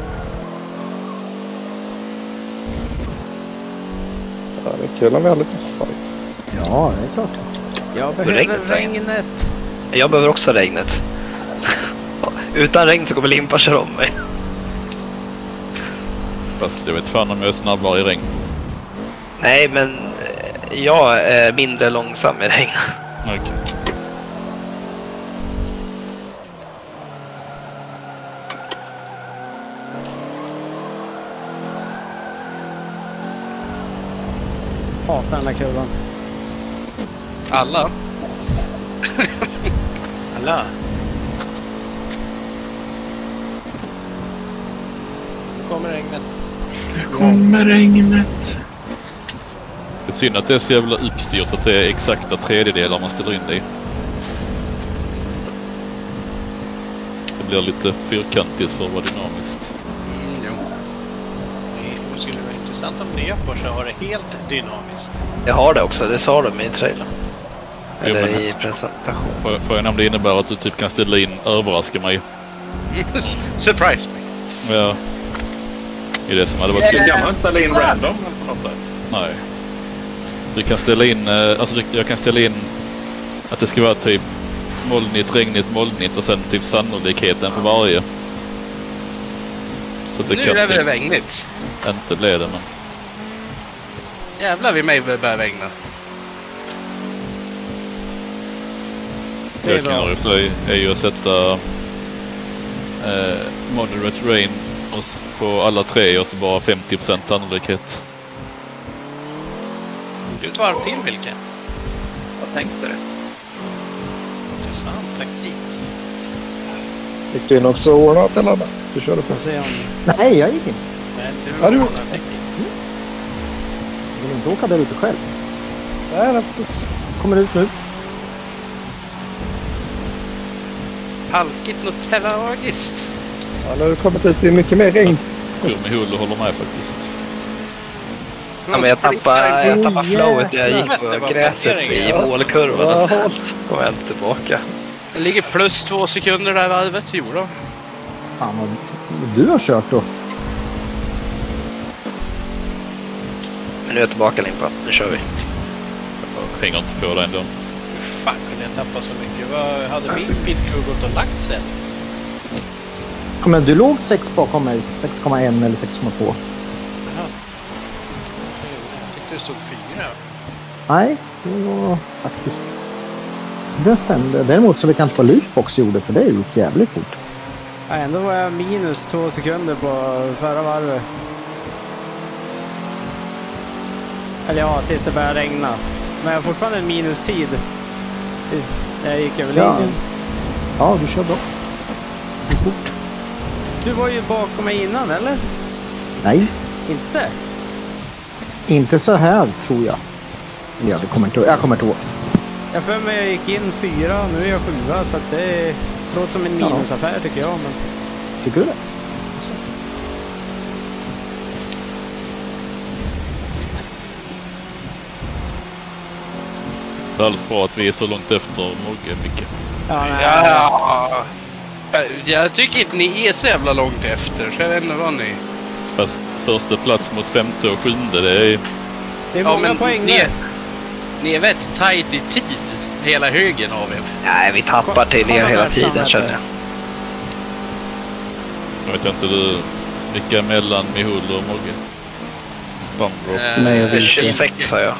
Ja, det är kul om vi har lite fight. Ja, det är klart. Jag behöver regnet. Jag behöver också regnet. Utan regn så kommer Limpa köra om mig. Fast jag vet fan om jag är snabbare i regn. Nej, men jag är mindre långsam i regn. Okej. Hatar den där kurvan. Alla? Alla? Nu kommer regnet. Nu kommer regnet. Det är synd att det är så jävla uppstyrt att det är exakta tredjedelar man ställer in det i. Det blir lite fyrkantigt för att vara dynamiskt. Jo. Det skulle vara intressant om det får så har det helt dynamiskt. Jag har det också, det sa de i trailern. Eller men, i presentation. Får jag nämna det innebär att du typ kan ställa in överraska mig. Surprise me. Ja. Det är det som hade varit kul. Kan man ställa in random på något sätt? Nej. Du kan ställa in, alltså jag kan ställa in att det ska vara typ molnigt, regnigt, molnigt och sen typ sannolikheten för varje. Så nu kan är det regnigt. Inte blir det, men... Jävlar vi mig börjar regna. Jag kan göra så är ju att sätta moderate rain på alla tre och så bara 50% sannolikhet. Du tar varv till vilken? Vad tänkte du? Intressant taktik. Gick du in också ordnat eller? Du körde på. Nej, jag gick in. Men Ja, du... vill inte åka där ute själv. Nej, det är precis. Kommer ut nu. Halkigt något tragiskt. Ja, nu har du kommit ut i mycket mer regn. Kul med Hull och håller med faktiskt. Ja, men jag tappade flowet när jag gick på gräset i målkurvan. Så kom jag inte tillbaka. Det ligger plus 2 sekunder där varvet. Jo då. Fan vad du har kört då. Men nu är jag tillbaka Limpa. Nu kör vi. Jag hänger inte på det ändå. Hur fan kunde jag tappa så mycket? Vad hade min pitcrew gått och lagt sen? Ja, men du låg 6 bakom mig. 6,1 eller 6,2. Jaha. Jag tyckte det stod 4. Nej, det var faktiskt... Så det stämde. Däremot så vet jag inte vad Leafbox gjorde, för det gick jävligt fort. Ja, ändå var jag minus 2 sekunder på förra varvet. Eller ja, tills det började regna. Men jag har fortfarande en minustid. Jag gick över linjen. Ja, du kör bra. Det är fort. Du var ju bakom mig innan, eller? Nej. Inte? Inte så här, tror jag. Ja, jag kommer inte ihåg. Jag för mig jag gick in 4, nu är jag 7, så att det låter som en minusaffär tycker jag. Men... Tycker du det? Det är alldeles bra att vi är så långt efter Mogge mycket. Ja, jag tycker inte ni är så jävla långt efter, så jag vet inte vad ni... Fast första plats mot 5:e och 7:e, det är... Det är många poäng ni är väldigt tajt i tid, hela högen av er. Nej, vi tappar till er hela tiden, känner jag. Jag vet inte, du... Vilka mellan Mihul och Mogge? Bambrop. 26 har jag.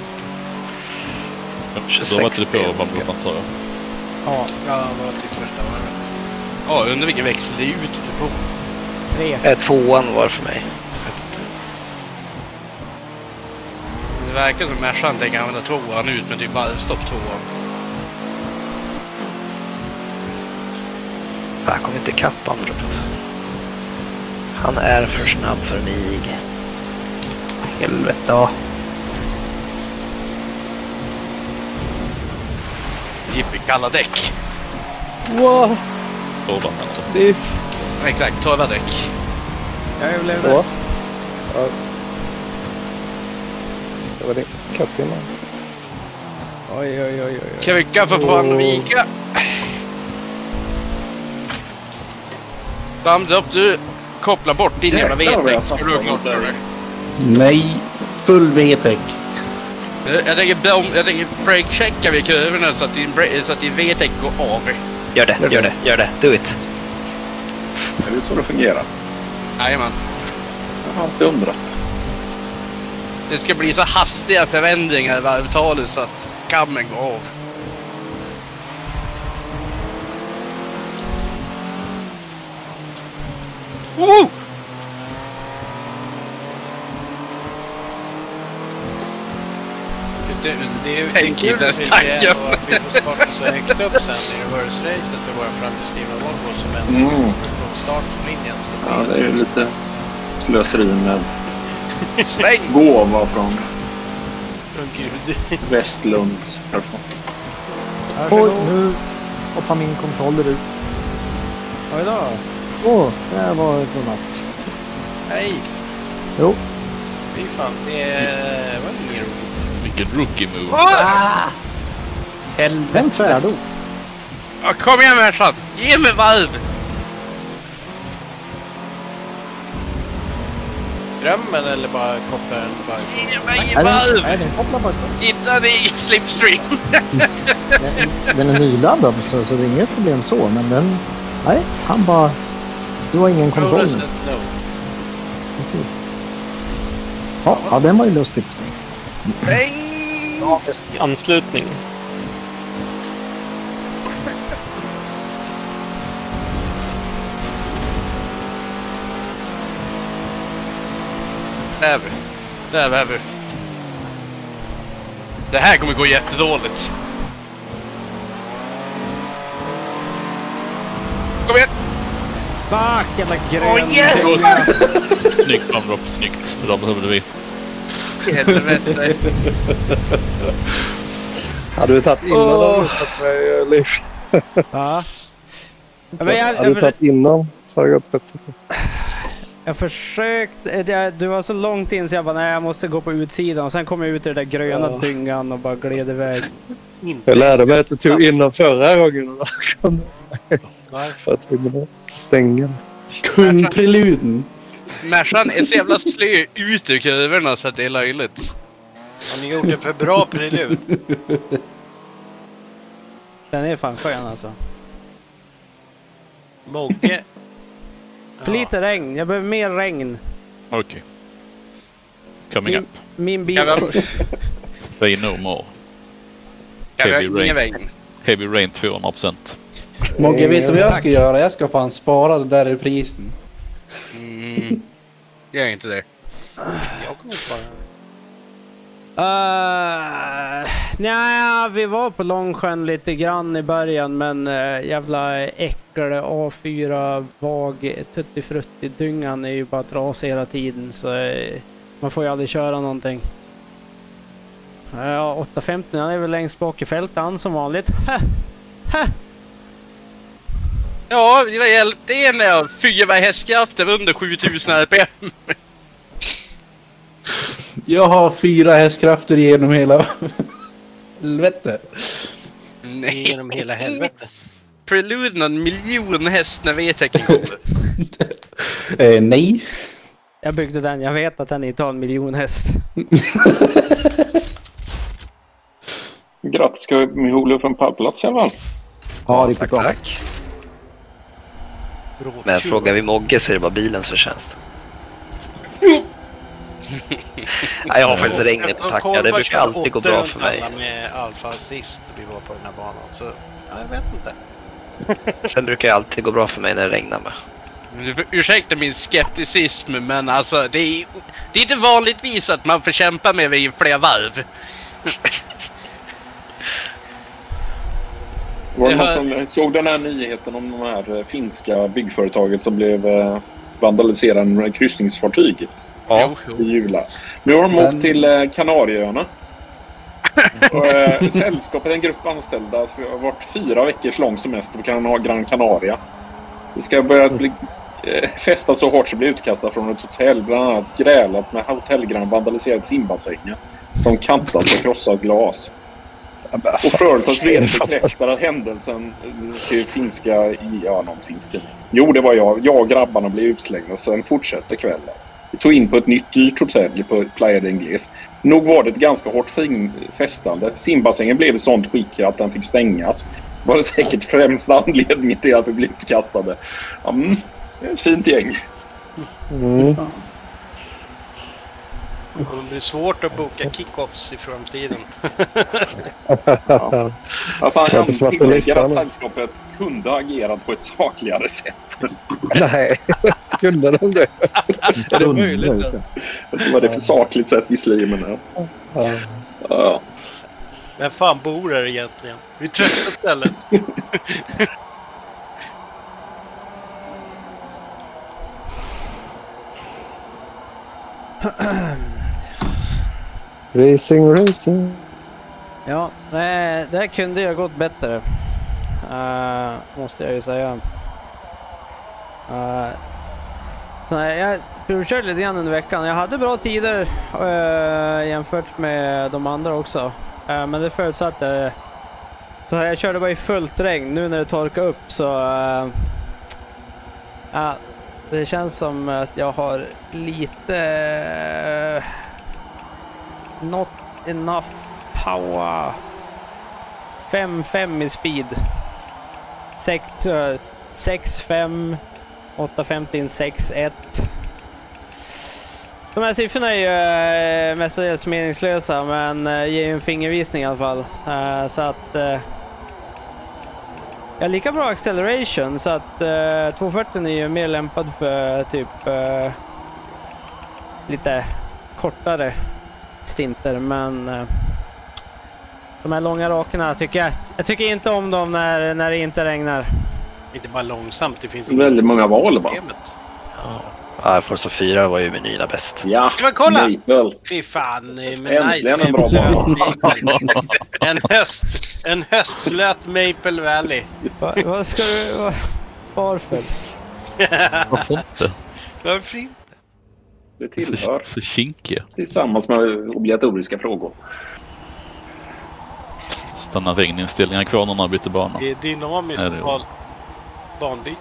26. Då var inte det på Bambrop, antar jag. Ja, det var till första varvet. Ja, under vilken växel det är ute på? 3. 2an var för mig. Det verkar som Mersan tänker använda 2an ut, men det är bara stopp 2an. Jag kommer inte ikapp Bambrop alltså. Han är för snabb för mig. Helvete, ja. Jippi, kalla däck. Wow. Det är... Exakt, torra däck. Jag överlevde. Ja. Det var det. Kappinnan. Oj. Trycka för fan vika. Bambrop, du kopplar bort din jävla VTEC. Ska du klart för dig? Nej, full VTEC. Jag tänker break-checka vid kurvorna så att din VTEC går av. Gör det. Do it. Är det så det fungerar? Jajamän. Jag har alltid undrat. Det ska bli så hastiga förändringar i varvtalet så att kammen går av. Woo! Det är tänk kul i den att stanken. vi får starta så högt upp sen i reverse-racet för våra framhjulsdrivna Volvo som en startlinjen. Ja, det är ju lite slöseri med gåva från Westlunds person. Oj, nu hoppar min kontroller ut. Oj då. Det var ett natt. Nej. Jo. Fy fan, det var inget roligt. Vilken rookie move. Helvete. En tvärdo. Ja, kom igen Mersan. Ge mig varv. Drömmen eller bara koppla den bara? Ge mig varv. Nej, den kopplar bara. Hitta det i slipstream. Den är nyladdad så det är inget problem så. Men den... Nej, han bara... Du har ingen kontroll. Precis. Ja, den var ju lustigt. Anslutning. Där är vi. Det här kommer gå jättedåligt. Kom igen! Fuck, jävla grön. Åh, yes! Snyggt Bambrop, snyggt. Det där behövde vi. Helvete. Hade du tagit innan de tagit mig, Liv? Ja. Hade du tagit innan så hade jag gått bättre. Jag försökte, du var så långt in så jag bara, nej jag måste gå på utsidan. Och sen kom jag ut i det där gröna dyngan och bara gled iväg. Jag lärde mig att det tog innan förra gången. För att vi kunde stänga. Kungpreluden. Märsan är så jävla slö ut ur kurvorna så att det är löjligt. Har ni gjort det för bra prelud? Den är fan skön alltså. Mogge. För lite regn, jag behöver mer regn. Okej. Coming up. Min bil. Say no more. Heavy rain 200%. Mogge, vet du vad jag ska göra? Jag ska fan spara det där i prisen. Gör inte det. Jag kommer spara. Nej, vi var på Långsjön lite grann i början, men jävla äckel A4 vag tuttifrutti dyngan är ju bara trasig hela tiden, så man får ju aldrig köra någonting. Ja, 850 han är väl längst bak i fältan som vanligt. Ja, det är en 4 hästkrafter under 7000 RPM. Jag har 4 hästkrafter genom hela helvete. Nej. Genom hela helvete. Preluden 1 miljon häst när V-tecken kommer. Nej. Jag byggde den, jag vet att den inte har 1 miljon häst. Grattis ska vi hålla för en pallplats i alla fall. Ja, riktigt bra. Tack. Men frågar vi Mogge så är det bara bilens förtjänst. Nej, jag har faktiskt regnet på tacka. Det brukar alltid gå bra för mig. Med Alfa sist vi var på den här banan, så jag vet inte. Sen brukar det alltid gå bra för mig när det regnar med. Ursäkta min skepticism, men alltså det är inte vanligtvis att man får kämpa med i flera varv. Var det någon som såg den här nyheten om de här finska byggföretaget som blev vandaliserade med kryssningsfartyg? Ja. I jula. Nu har de åkt till Kanarieöarna. Sällskapet, en grupp anställda, har varit 4 veckors lång semester på Gran Canaria. Det ska börja bli festat så hårt så blir utkastat från ett hotell, bland annat grälat med hotellgrann vandaliserat simbassänger som kantat och krossat glas. Och företagets vd bekräftar att händelsen till finska, någon finsk tidning. Jo, det var jag och grabbarna blev utslängda, så den fortsätter kvällen. Vi tog in på ett nytt dyrt hotell på Playa del Ingles. Nog var det ett ganska hårt festande. Simbassängen blev i sånt skick att den fick stängas. Var det säkert främst anledningen till att vi blev utkastade. Det är ett fint gäng. Det blir svårt att boka kickoffs i framtiden. Ja. Alltså han tillägger att sällskapet kunde ha agerat på ett sakligare sätt. Nej, kunde de det? Är det möjligt? Det var det för sakligt sätt visserligen. Ja. Vem fan bor där egentligen? Vi träffar stället. Racing. Ja, det kunde ju ha gått bättre. Måste jag ju säga. Så jag provkörde lite grann under veckan. Jag hade bra tider jämfört med de andra också. Men det förutsatte... Så jag körde bara i fullt regn. Nu när det torkar upp så... det känns som att jag har lite... not enough power. 5-5 i speed. 6-5 8-15 6-1. De här siffrorna är ju mestadels meningslösa, men ger ju en fingervisning i alla fall. Så att jag har lika bra acceleration, så att 240 är ju mer lämpad för typ lite kortare stinter, men de här långa rakerna tycker jag tycker inte om dem när det inte regnar. Inte bara långsamt, det finns väldigt många val va? Ja, Forza 4 var ju menyerna bäst. Ja, ska man kolla? Maple. Fy fan, äntligen en bra bana. en höstblöt Maple Valley. Vad ska du... Varför? Varför inte? Varför inte? Det tillhör. Så kinkiga. Tillsammans med obligatoriska frågor. Stannar regninställningar kvar när man byter bana. Det är dynamiskt banbyte.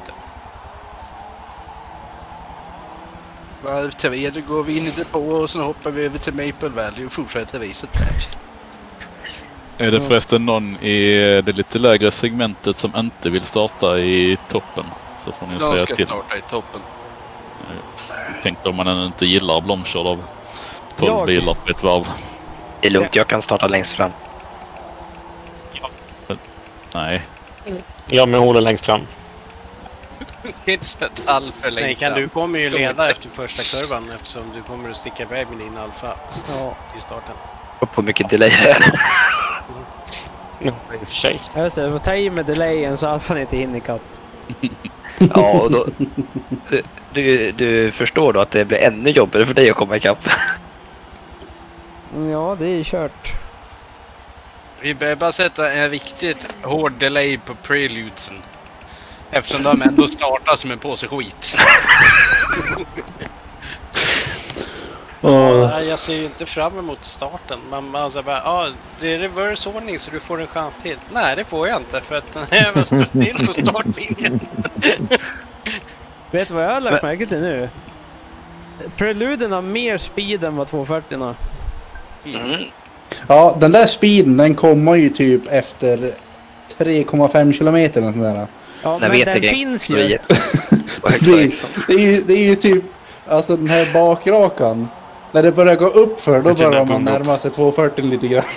Varv till V, då går vi in i depå och sen hoppar vi över till Maple Valley och fortsätter racet där. Är det förresten någon i det lite lägre segmentet som inte vill starta i toppen? Så får ni säga till. Starta i toppen. Jag tänkte om man inte gillar blomkörd av 12 bilar på ett varv. Det är lugnt, jag kan starta längst fram. Nej. Ja, men håller längst fram. Det är inte så att Alfa längst fram. Du kommer ju leda efter första kurvan eftersom du kommer att sticka iväg med din Alfa i starten. Och på mycket delay här. I och för sig. Jag får ta i med delayen så Alfa inte hinner ikapp. Ja, och då, du förstår då att det blir ännu jobbigare för dig att komma ikapp. Ja, det är kört. Vi behöver bara sätta en riktigt hård delay på preludesen. Eftersom de ändå startar som en påse skit. Jag ser ju inte fram emot starten. Man säger bara, det är reverse-ordning så du får en chans till. Nej, det får jag inte för att den här var stått till på startlinjen. Vet du vad jag har lagt märke till nu? Preluden har mer speed än vad 240 har. Ja, den där speeden den kommer ju typ efter 3,5 kilometer eller sånt där. Ja, men den finns ju. det är ju typ, alltså den här bakrakan. När det börjar gå upp för då börjar man närma sig 240 lite grann.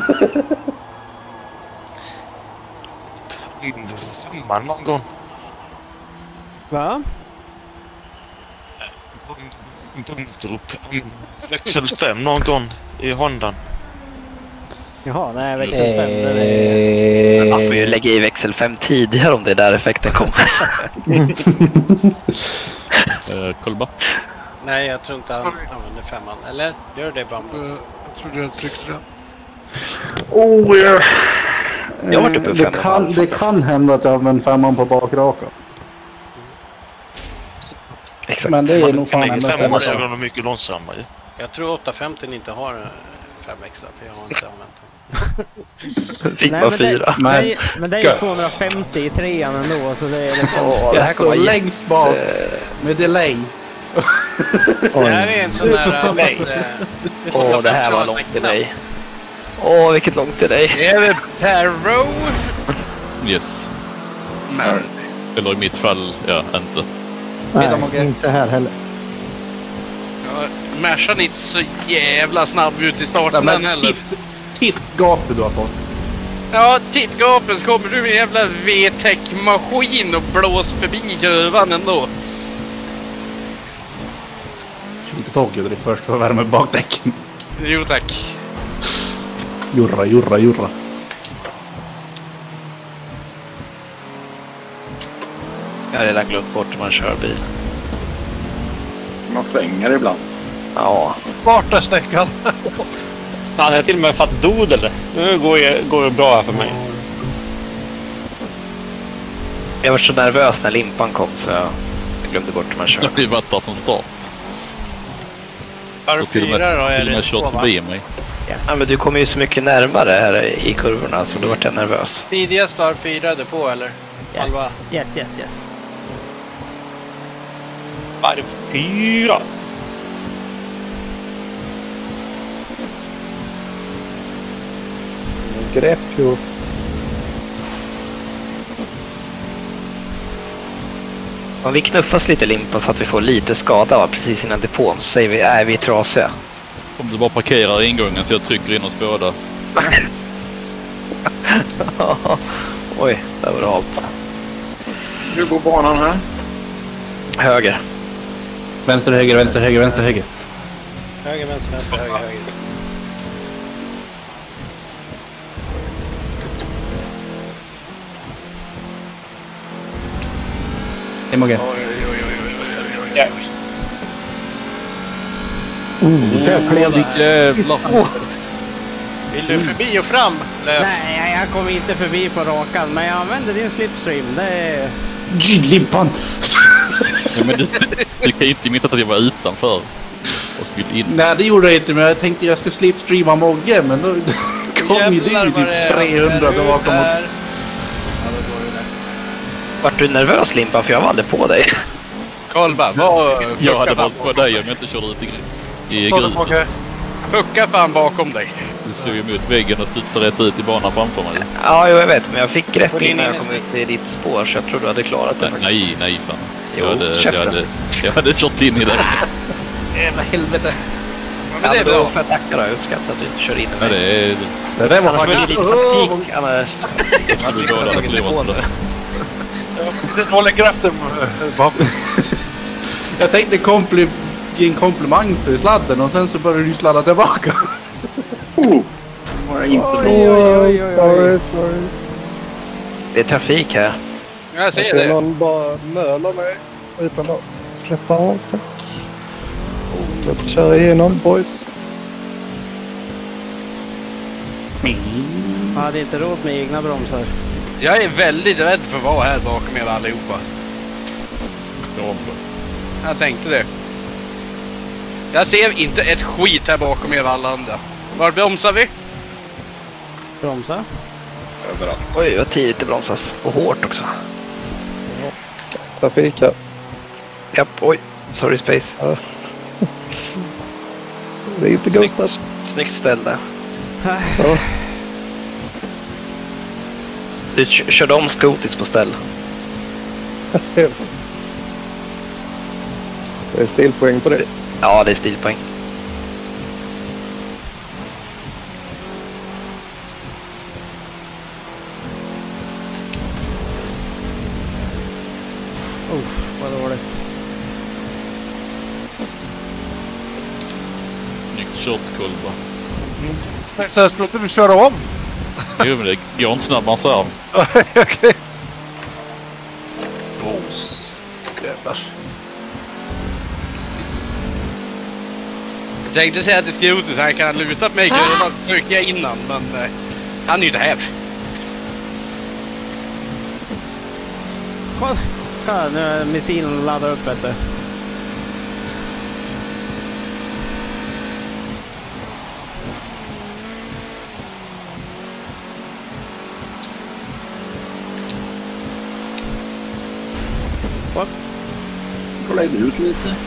Man någon gång. Va? Växel 5 någon gång i Hondan. Jaha, nej, växel 5 Man får ju lägga i växel 5 tidigare om det är där effekten kommer. Kolba? Nej, jag tror inte han använder 5an. Eller? Gör det bara. Jag tror du tryckte det. Jag har varit uppe på det kan hända att jag använder 5an på bakraka. Exakt. Men det är nog fan en femman så är mycket långsammare. Jag tror 850 inte har 5 växlar för jag har inte använt dem. Fick bara 4. Men det är ju 250 i 3an ändå så det är liksom... det här kommer längst bak med delay. Det här är en sån där... det här var långt till dig. Vilket långt till dig. Är det Perro? Yes. Eller i mitt fall, inte. Nej, inte här heller. Mercan inte så jävla snabb ut i starten heller. Titt gapet du har fått. Ja, titt gapen så kommer du med en jävla VTEC-maskin och blås förbi kurvan ändå. Inte tagit det först för att värma bakdäcken. Jo tack. Jurra. Jag har redan glömt bort hur man kör bil. Man svänger ibland. Ja. Vart är sträckan? Jag har till och med fatt dodel. Nu går det bra här för mig. Jag var så nervös när limpan kom så jag glömde bort hur man kör. Jag blir vattnad från start. Har du 4 då? Är det kört förbi mig. Yes. Ja, men du kommer ju så mycket närmare här i kurvorna så då vart jag nervös. Tidigast var 4 på eller? Yes. Varv 4. Grepp ju. Om vi knuffas lite limpa så att vi får lite skada precis innan depån så säger vi vi är trasiga. Om du bara parkerar ingången så jag trycker in oss båda. Oj, där var det halt. Hur går banan här? Höger. Vänster, höger. Höger, vänster, höger. Oj. Där blev det jävlar. Vill du förbi och fram? Nej, jag kommer inte förbi på rakan, men jag använder din slipstream. Det är... Limpan! Ja, men du kan ju inte minnas att jag var utanför. och skulle in. Nej, det gjorde jag inte, men jag tänkte jag skulle slipstreama Mogge, men då kom ju det typ 300 tillbaka mot... Vart du nervös, Limpa? För jag var aldrig på dig. Kolba, jag hade varit på dig om jag inte körde ut i gruset. Pucka fan bakom dig. Du stod ju mot väggen och studsade rätt ut i banan framför mig. Ja, jag vet, men jag fick grepp innan jag kom ut i ditt spår, så jag trodde du hade klarat det. Nej, fan. Jag hade kört in i det. Jävla helvete. Men det är bra. För att tacka då. Jag uppskattar att du inte kör in i mig. Det där var faktiskt lite taktik, annars... Det håller greppen. Jag tänkte ge en komplimang för sladden och sen så började du sladda tillbaka. Var jag inte Sorry. Det är trafik här. Jag ser det. Någon bara mölar mig utan att släppa av, tack. Jag får köra igenom, boys. Jag hade inte råd med egna bromsar. Jag är väldigt rädd för att vara här bakom er allihopa. Jag tänkte det. Jag ser inte ett skit här bakom er alla andra. Var bromsar vi? Bromsa? Överallt. Oj, vad tidigt det bromsas. Och hårt också. Trafik här. Japp, oj. Sorry, Space. Ja. Det är inte ghostat. Snyggt ställda. Ja. Du körde om Skotis på ställ. Det är stilpoäng på det. Ja, det är stilpoäng. Vad dåligt. Snyggt kört, Kolba. Så här skulle du köra om. Jo, men det går inte snabbare så här. Okej. Jävlar. Jag tänkte säga att det ska ut så han kan ha lutat mig. Jag var trycka innan, men han är ju inte här. Kolla, nu är missilen laddar upp, vet du. What? Kolla ut lite.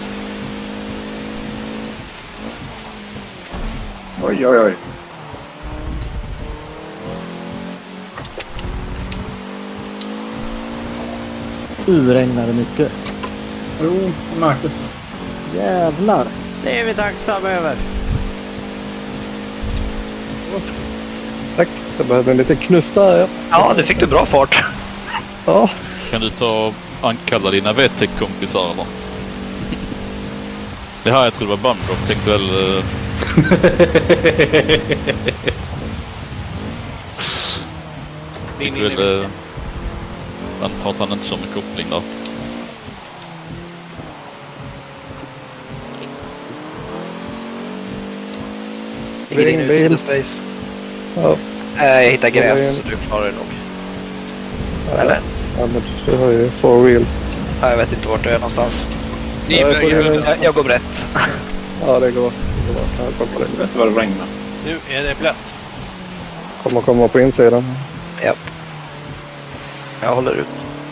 Oj. Regnar det mycket. Jo, Marcus. Jävlar. Det är vi tacksamma över. Tack. Jag behövde en liten knuff där. Ja, det fick du bra fart. Ja. Kan du ta och ankalla dina VTEC-kompisar eller? Det här jag tror det var Bumdrop, tänkte väl... tänkte väl... antar att han inte kör med koppling där. Ingen in utsidan Space. Ja. Jag hittar gräs, så du klarar det nog. Eller? Ja, men du har ju four wheel. Ja, jag vet inte vart du är någonstans. Jag går brett. Ja, det går. Jag kollar på det. Jag vet vad det regnar. Nu är det blött. Komma på insidan. Japp. Jag håller ut.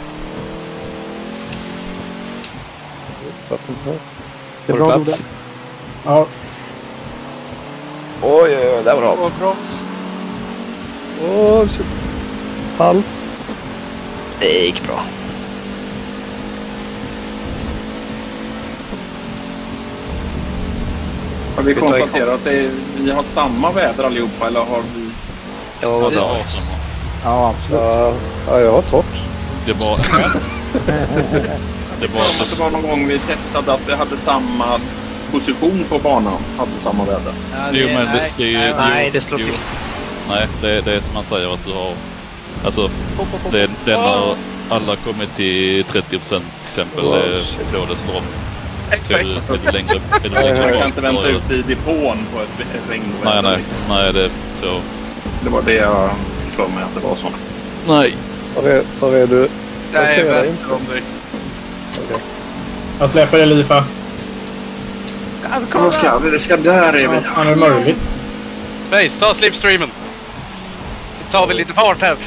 Det är bra gjort. Ja. Oj, där var det. Broms. Shit. Halt. Det gick bra. Har vi konstaterat att vi har samma väder allihopa, eller har vi... Ja, det har Ja, absolut. Ja, jag har torrt. Det var... Det var någon gång vi testade att vi hade samma position på banan, hade samma väder. Ja, Jo, men det ska ju... Nej, det slår fel. Nej, det är som man säger att du har... Alltså, det när alla kommer till 30% till exempel, då det slår om. Så är det längre... Jag kan inte vänta ut i depån på ett regnväder. Nej, det är så... Det var det jag för mig att det var så. Nej. Var är du? Nej, vänster om dig. Jag släpper det, Lifa. Alltså, kolla! Vad ska vi? Det ska där är vi. Ja, det är möjligt. Space, ta slipstreamen. Så tar vi lite fart här.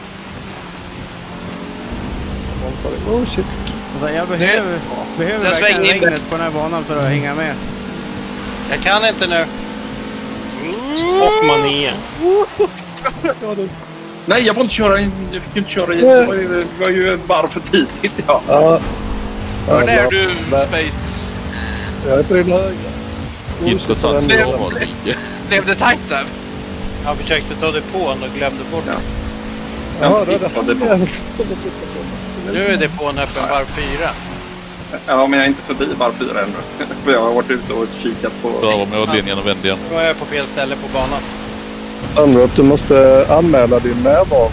Oh shit. Alltså, jag behöver verkligen regnet på den här banan för att hänga med. Jag kan inte nu. Stoppmania. Nej, jag får inte köra in. Jag fick inte köra in. Det var ju varv för tidigt. Ja. Var är du, Space? Jag är på din högra. Intressant. Blev det tajt där? Jag försökte ta det på och glömde bort det. Ja, det är det. Nu är det på när för varv 4. Ja, men jag är inte förbi varv 4 ännu. För jag har varit ute och kikat på... Dra av mållinjen och vänd igen. Nu är jag på fel ställe på banan. Andra att du måste anmäla din närvaro.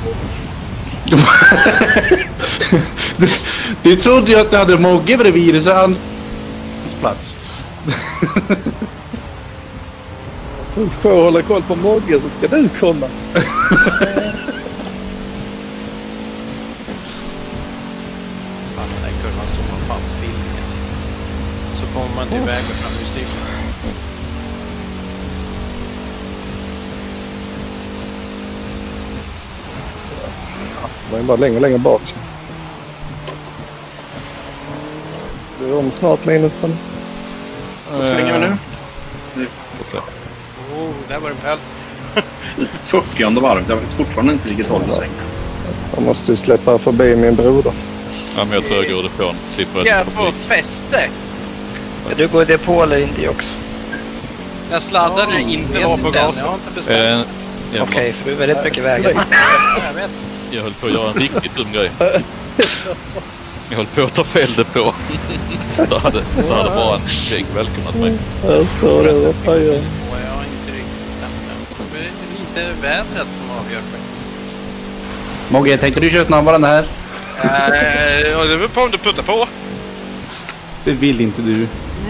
Du trodde ju att du hade Mogge bredvid dig så hans plats. Först får hålla koll på Mogge så ska du komma. Fan, den där kurvan står man fast still. Så kommer man till väg och fram i stift. Det är bara längre bak. Det är om snart minusen. Vad slänger vi nu? Där var det en pöl. 40:e varv. Jag vet fortfarande inte vilket håll det svänger. Jag måste släppa förbi min broder. Ja, men jag tror jag går ifrån. Slipper jag få fäste? Ja, du går i depå eller inte Jox? Jag sladdar när jag inte var på gasen. Okej, för du är väldigt mycket vägen. Jag vet. Jag höll på att göra en riktigt dum grej. Jag höll på att ta fel depå. Då hade bara en vägg välkomnat mig. Jag sa det, vad fan gör jag? Jag har inte riktigt bestämt det. Det är lite vädret som avgör faktiskt. Mogge, tänkte du köra snabbare än det här? Ja, det var på om du puttar på. Det vill inte du.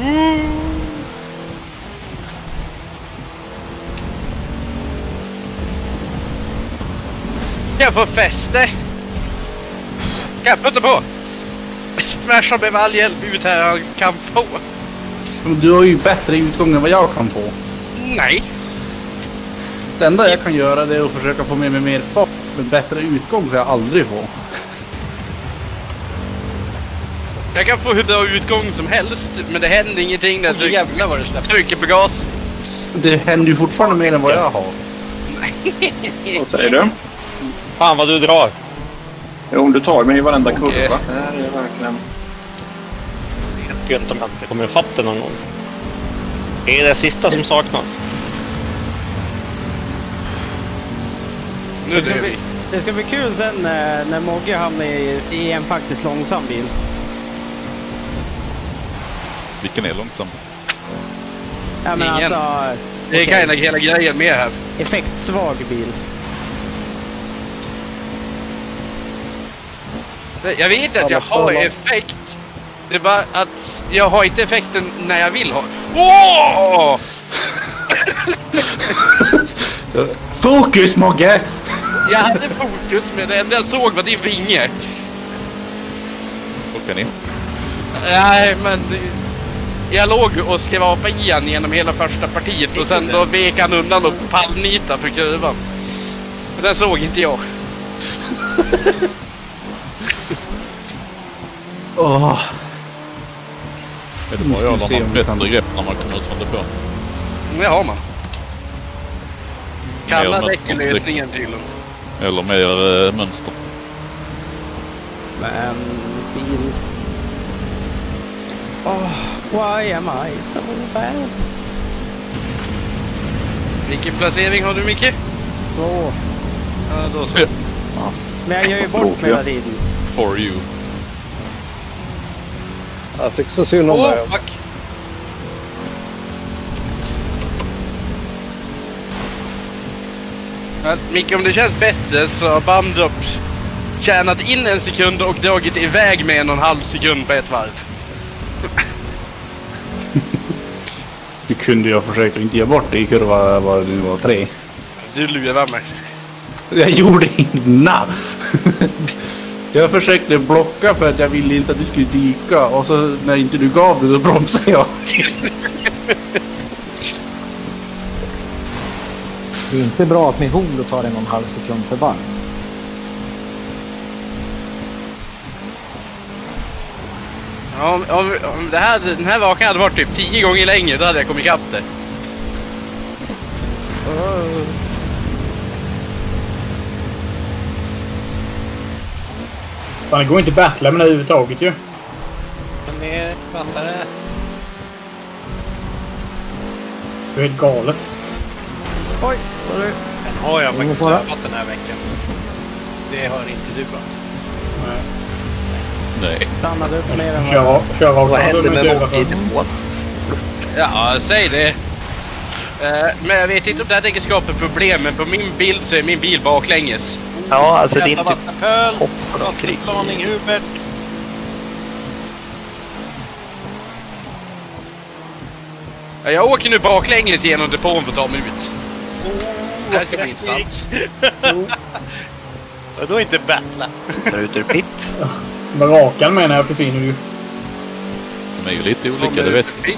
Jag får fäste. Jag puttar på. Smasha med all hjälp ut här jag kan få. Du har ju bättre utgång än vad jag kan få. Nej. Det enda jag kan göra det är att försöka få med mig mer fart. Men bättre utgång kan jag aldrig få. Jag kan få hur bra utgång som helst. Men det händer ingenting när jag jävlar vad det släpper. Trycker på gas. Det händer ju fortfarande mer än vad jag har. Vad säger du? Fan vad du drar. Jo, du tar mig i varenda kurva. Det här är verkligen... Jag vet inte om jag inte kommer fatta någon gång. Det är det sista som saknas. Det ska bli kul sen när Mogge hamnar i en faktiskt långsam bil. Vilken är långsam? Ja, men ingen. Alltså... Det är kind of hela grejen med här. Effektsvag bil. Jag vet att jag har effekt. Det är bara att jag har inte effekten när jag vill ha. Åh! Fokus, Mogge! Jag hade fokus, men det enda jag såg var din vinge. Åker ni? Nej, men... Jag låg och skrapade igen genom hela första partiet och sen då vek han undan och pallnita för kurvan. Men den såg inte jag. Åh. Det var jag har man bättre grepp när man kommer ut från depån. Det har man. Kalla däcklösningen till dem. Eller mer mönster. Men bil... why am I so bad? Vilken placering har du, Micke? 2. Ja, då så. Ja. Men jag gör ju bort mig hela tiden. For you. Jag tycker så synd om det. Fuck. Micke, om det känns bättre så har Bandrup tjänat in 1 sekund och dragit iväg med 1,5 sekund på ett varv. Du kunde ju ha försökt att inte ge bort det i kurva var det nu var 3. Du lurar mig. Jag gjorde innan. Jag försökte blocka för att jag ville inte att du skulle dyka. Och så när inte du gav det, då bromsade jag. Det är inte bra att med holo tar 1,5 sekund per varv. Om den här vakan hade varit typ 10 gånger längre, då hade jag kommit ikapp det. Fan, det går inte att battla med det överhuvudtaget ju. Men det är vassare. Det är helt galet. Oj, sorry. Den har jag faktiskt övat den här veckan. Det har inte du va? Nej. Stannade upp mer än vad hände med mobiltelefon? Ja, säg det. Men jag vet inte om det här skapar problem, men på min bild så är min bil baklänges. Ja, alltså det är inte hoppar omkring. Planing Hubert. Ja, jag åker nu baklänges genom depån för att ta mig ut. Det här ska bli intressant. Och då inte battla. Tar ut ur pit. Men rakan menar jag försvinner ju. De är ju lite olika, det vet jag.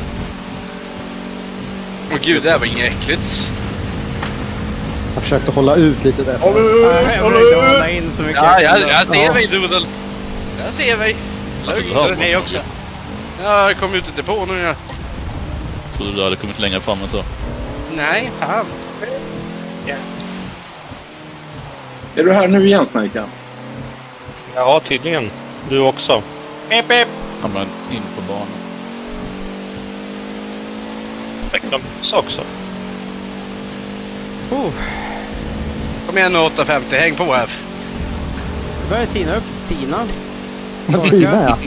Åh gud, det här var inget äckligt. Jag försökte hålla ut lite där. Hålla in så mycket. Ja, jag ser mig, Doodle. Jag ser mig. Lugn. Nej också. Ja, jag kom ut i depån nu. Jag trodde du hade kommit längre fram än så. Nej, fan. Är du här nu igen, Snarkan? Ja, tydligen. Du också. Pep, pep. Ja, men in på banan. Reklamhus också. Kom igen nu 850, häng på här. Nu börjar Tina upp. Tina. Tina, ja.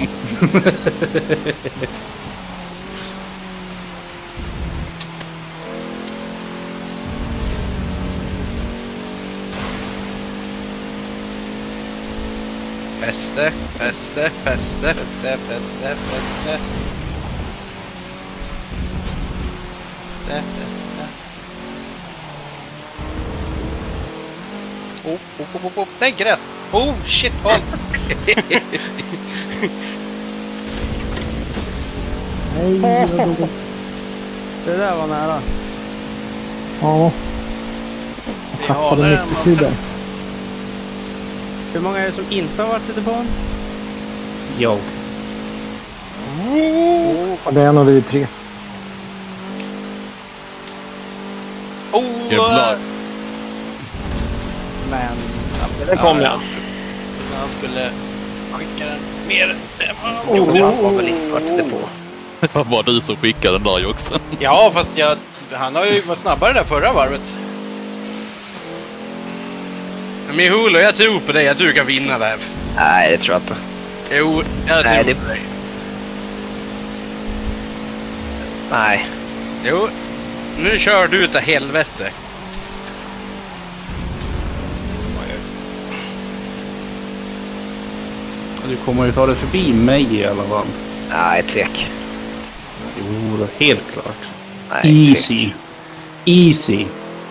Fäste, fäste, fäste, fäste, fäste, fäste. Fäste, fäste. Oh. Nej, gräs! Oh, shit, håll! Nej, det där var nära. Ja. Jag tappade mycket tid där. Hur många är det som inte har varit ute på? Jag. Det är nog vi 3. Men... Det kom jag. Han skulle skicka den mer. Han var väl inte varit ute på. Det var du som skickade den där ju också. Ja, fast han har ju varit snabbare där förra varvet. Men Holo, jag tror på dig att du kan vinna det här. Nej, det tror jag inte. Jo, jag tror på dig. Nej. Jo, nu kör du utav helvete. Du kommer ju ta det förbi mig i alla fall. Nej, tvek. Jo, det är helt klart. Nej, easy. Tvek. Easy.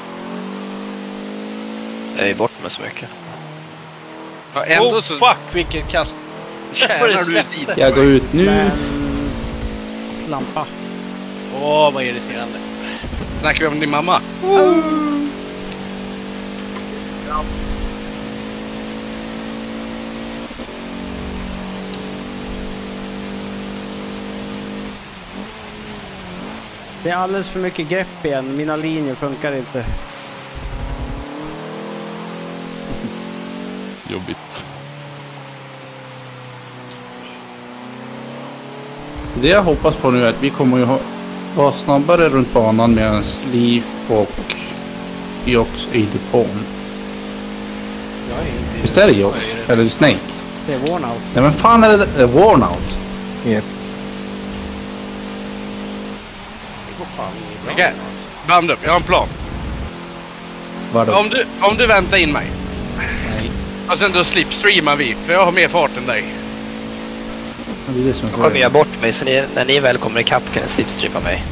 Jag är bort med så mycket. Ja, ändå så... fuck, vilket kast. Tjänar du dit? Jag går ut nu. Men... Slampa. Vad irriterande. Snackar vi om din mamma? Det är alldeles för mycket grepp igen. Mina linjer funkar inte. Jobbigt. Det jag hoppas på nu är att vi kommer ju vara snabbare runt banan medan Leaf och Jox är i depån. Visst är det Jox? Eller Snake? Det är Warnout. Nej men fan är det Warnout? Yep. Okej, band upp, jag har en plan. Vadå? Om du väntar in mig. Nej. Och sen då slipstreamar vi, för jag har mer fart än dig. Det är det som då kommer jag bort mig, så när ni väl kommer ikapp kan ni slipstreama mig.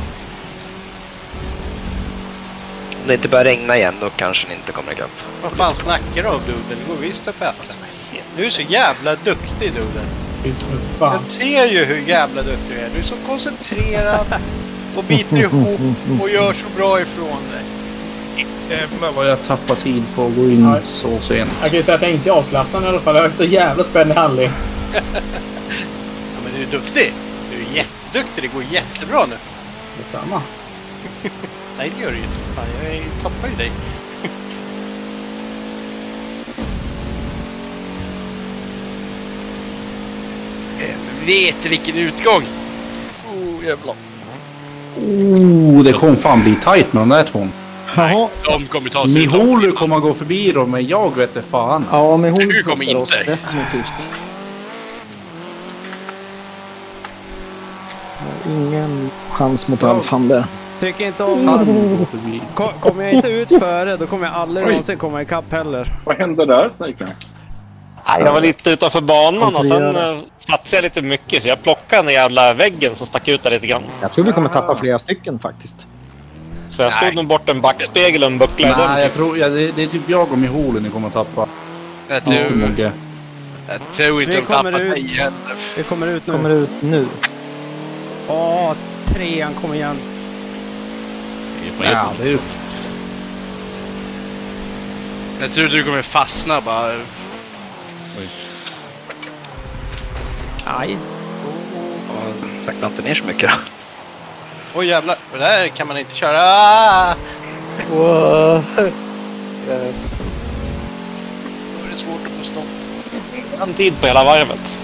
Om det inte börjar regna igen, då kanske ni inte kommer ikapp. Vad fan snackar du om, Doodle? Det går visst att battla. Du är så jävla duktig, Doodle. Jag ser ju hur jävla duktig du är. Du är så koncentrerad. och biter ihop och gör så bra ifrån dig. Jävlar vad jag tappar tid på att gå in så sent. Jag kan ju säga att jag inte är avslappnad i alla fall. Jag är så jävla spänd i handling. Ja, men du är duktig. Du är jätteduktig. Det går jättebra nu. Detsamma. Nej, det gör du ju inte. Fan, jag tappar ju dig. Vet vilken utgång. Jävlar. Det kommer fan bli tight med de där två. Jaha. De kommer ta sig. Miholu kommer gå förbi dem, men jag vet inte fan. Ja, Miholu kommer inte. oss definitivt. Ingen chans mot Alfan där. Tycker inte om att... Kommer jag inte ut före, då kommer jag aldrig någonsin komma ikapp heller. Vad hände där, Snake? Jag var lite utanför banan och sen satsade jag lite mycket så jag plockade den jävla väggen som stack ut där lite grann. Jag tror vi kommer tappa flera stycken faktiskt. Så jag stod nog bort en backspegel och en buckla i den. Nej, jag tror, det är typ jag och Miholu ni kommer att tappa. Jag tror inte vi kommer ut. Vi kommer ut nu. Kommer ut nu. Trean kommer igen. Ja, det är ju... Jag tror du kommer fastna bara. Aj. Sakta inte ner så mycket. Oj jävlar, det där kan man inte köra. Wow. Yes. Då är det svårt att få stopp. En tid på hela varvet.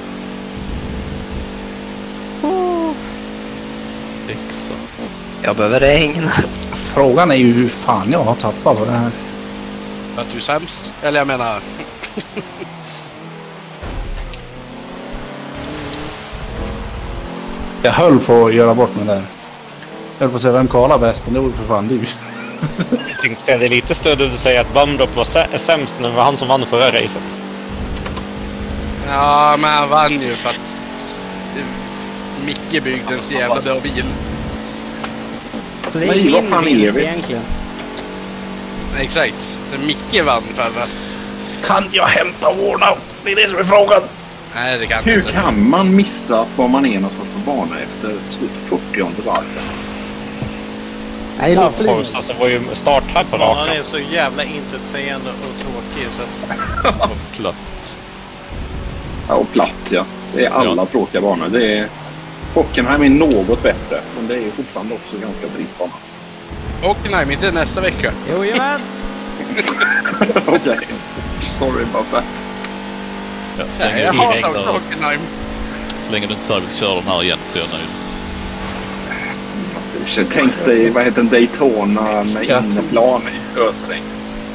Jag behöver regn. Frågan är ju hur fan jag har tappat på det här. För att du är sämst. Eller jag menar... Jag höll på att göra bort mig där. Jag höll på att säga vem kvalar bäst, men det var för fan du. Jag tänkte det är lite stöd att säga att Bumdrop var sämst när det var han som vann förra racet. Ja, men han vann ju för att Micke byggde en så jävla bra bil. Så det är ingen vinst egentligen. Exakt. Micke vann för att... Kan jag hämta Warnout? Det är det som är frågan. Nej, det kan Hur inte. kan man missa var man är någonstans på banan efter typ 40:e varvet? Nej, alltså, det var ju start här på rakan. Han är så jävla intetsägande och tråkig så att... Platt. Ja, och platt, ja. Det är alla tråkiga banor. Det är... Hockenheim är något bättre, men det är ju fortfarande också ganska bristbana. Hockenheim, inte nästa vecka. Jo, jajamän. Okej. Sorry about that. Ja, Nej, jag hatar Hockenheim. Så länge du inte service kör den här igen så är jag nöjd. Tänk dig, vad heter en Daytona med inneplan i ösregn.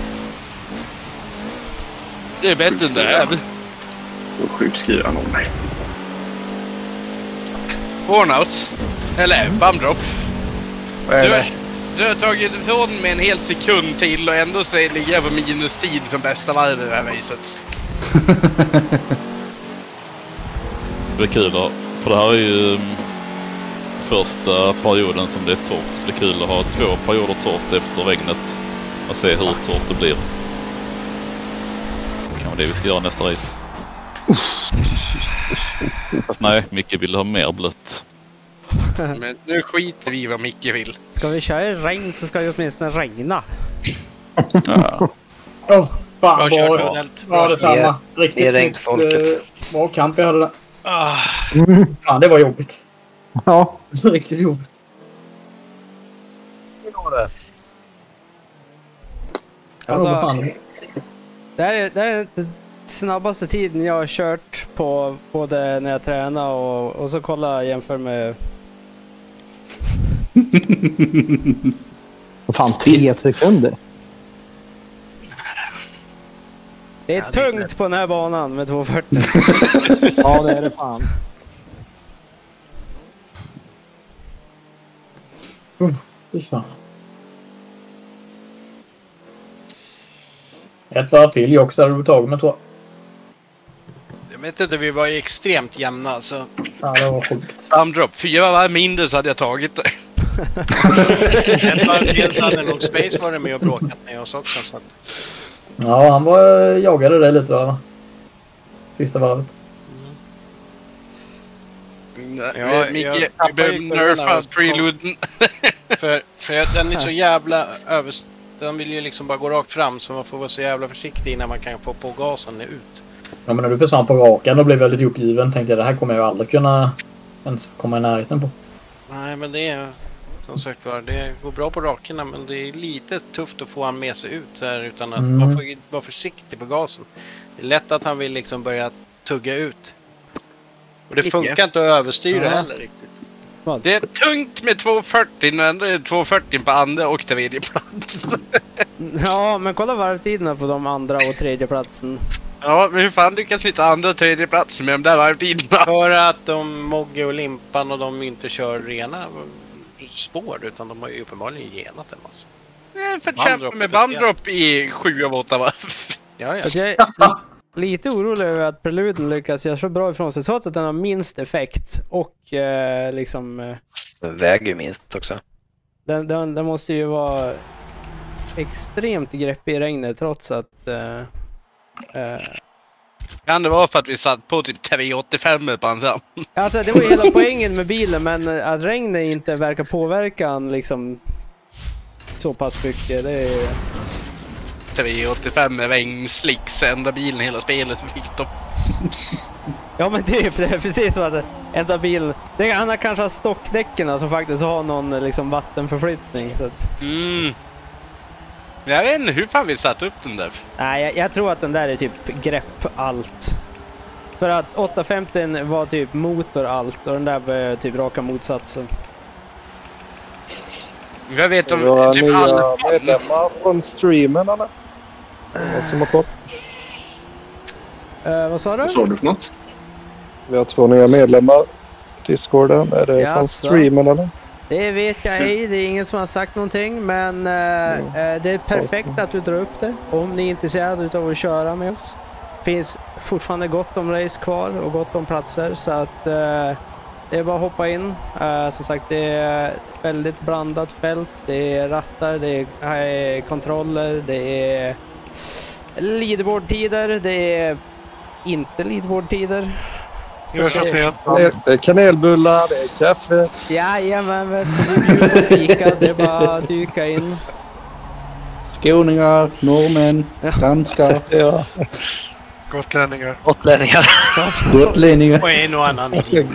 Det är bättre än det här. Då sjukskriver någon mig. Burnout. Eller Bumdrop. Du har tagit ifrån med en hel sekund till och ändå så ligger jag på minustid för bästa varv i det här racet. Det är kul då. För det här är ju första perioden som det är torrt. Så det är kul att ha 2 perioder torrt efter regnet. Och se hur torrt det blir. Det kan vara det vi ska göra nästa race. Fast nej, Micke vill ha mer blött. Men nu skiter vi vad Micke vill. Ska vi köra i regn så ska det åtminstone regna. Ja. Fan, var det samma. Riktigt snyggt. Bra kamp jag hade där. Fan, det var jobbigt. Ja. Riktigt jobbigt. Alltså, det här är den snabbaste tiden jag har kört på både när jag tränar och så kolla jämför med... Fan, 3 sekunder. Det är tungt på den här banan med 240. Ja, det är det fan. Ett varv till också hade du tagit med, tror jag. Jag vet inte, vi var ju extremt jämna alltså. Ja, det var sjukt. Bumdrop, 4 varv mindre så hade jag tagit det. Dels hade nog Space varit med och bråkat med oss också. Så att... Ja, han var jagade det lite där, va? Sista varvet. Micke, vi behöver nerfa preluden. för den är så jävla den vill ju liksom bara gå rakt fram, så man får vara så jävla försiktig innan man kan få på gasen ut. Ja, men när du försvann på raken då blev jag lite uppgiven. Tänkte jag, det här kommer jag aldrig kunna ens komma i närheten på. Nej, men det är som sagt var, det går bra på rakerna, men det är lite tufft att få han med sig ut här utan att man får vara försiktig på gasen. Det är lätt att han vill liksom börja tugga ut. Och det funkar inte att överstyra heller riktigt. Det är tungt med 240, men ändå är 240 på andra och tredje plats. Ja, men kolla varvtiderna på de andra och tredje platsen. Ja, men hur fan lyckas lite andra och tredje plats med de där varvtiderna? För att de Mogge och Limpan och de inte kör rena spår, utan de har ju uppenbarligen genat en massa. För att kämpa med banddropp i 7 av 8 varv. Ja. Jag är lite orolig över att preluden lyckas göra så bra ifrån sig, trots att den har minst effekt och liksom... Den väger ju minst också. Den måste ju vara extremt greppig i regnet, trots att... Kan det vara för att vi satt på typ 385 på en sam? Alltså det var ju hela poängen med bilen, men att regnet inte verkar påverka han liksom så pass mycket, det är... 385 med regnslicks, enda bilen i hela spelet fick de. Ja, men typ, det är precis så att enda bilen... Han har kanske har stockdäcken som faktiskt har någon liksom vattenförflyttning, så att... Jag vet inte hur fan vi satt upp den där. Nej, jag tror att den där är typ grepp allt. För att 850 var typ motor allt och den där var typ raka motsatsen. Jag vet om typ alla medlemmar från streamen eller? Vad som har fått? Vad sa du? Vad sa du för något? Vi har 2 nya medlemmar på Discorden. Är det från streamen eller? Det vet jag ej, det är ingen som har sagt någonting, men det är perfekt att du drar upp det om ni är intresserade av att köra med oss. Finns fortfarande gott om race kvar och gott om platser, så att det är bara att hoppa in. Som sagt, det är väldigt blandat fält, det är rattar, det är kontroller, det är leaderboardtider, det är inte leaderboardtider. Det är kanelbullar, det är kaffe. Jajamän, vet du, fika, det är bara att dyka in. Skåningar, norrmän, danskar. Ja. Gotlänningar. Gotlänningar. Och en och annan.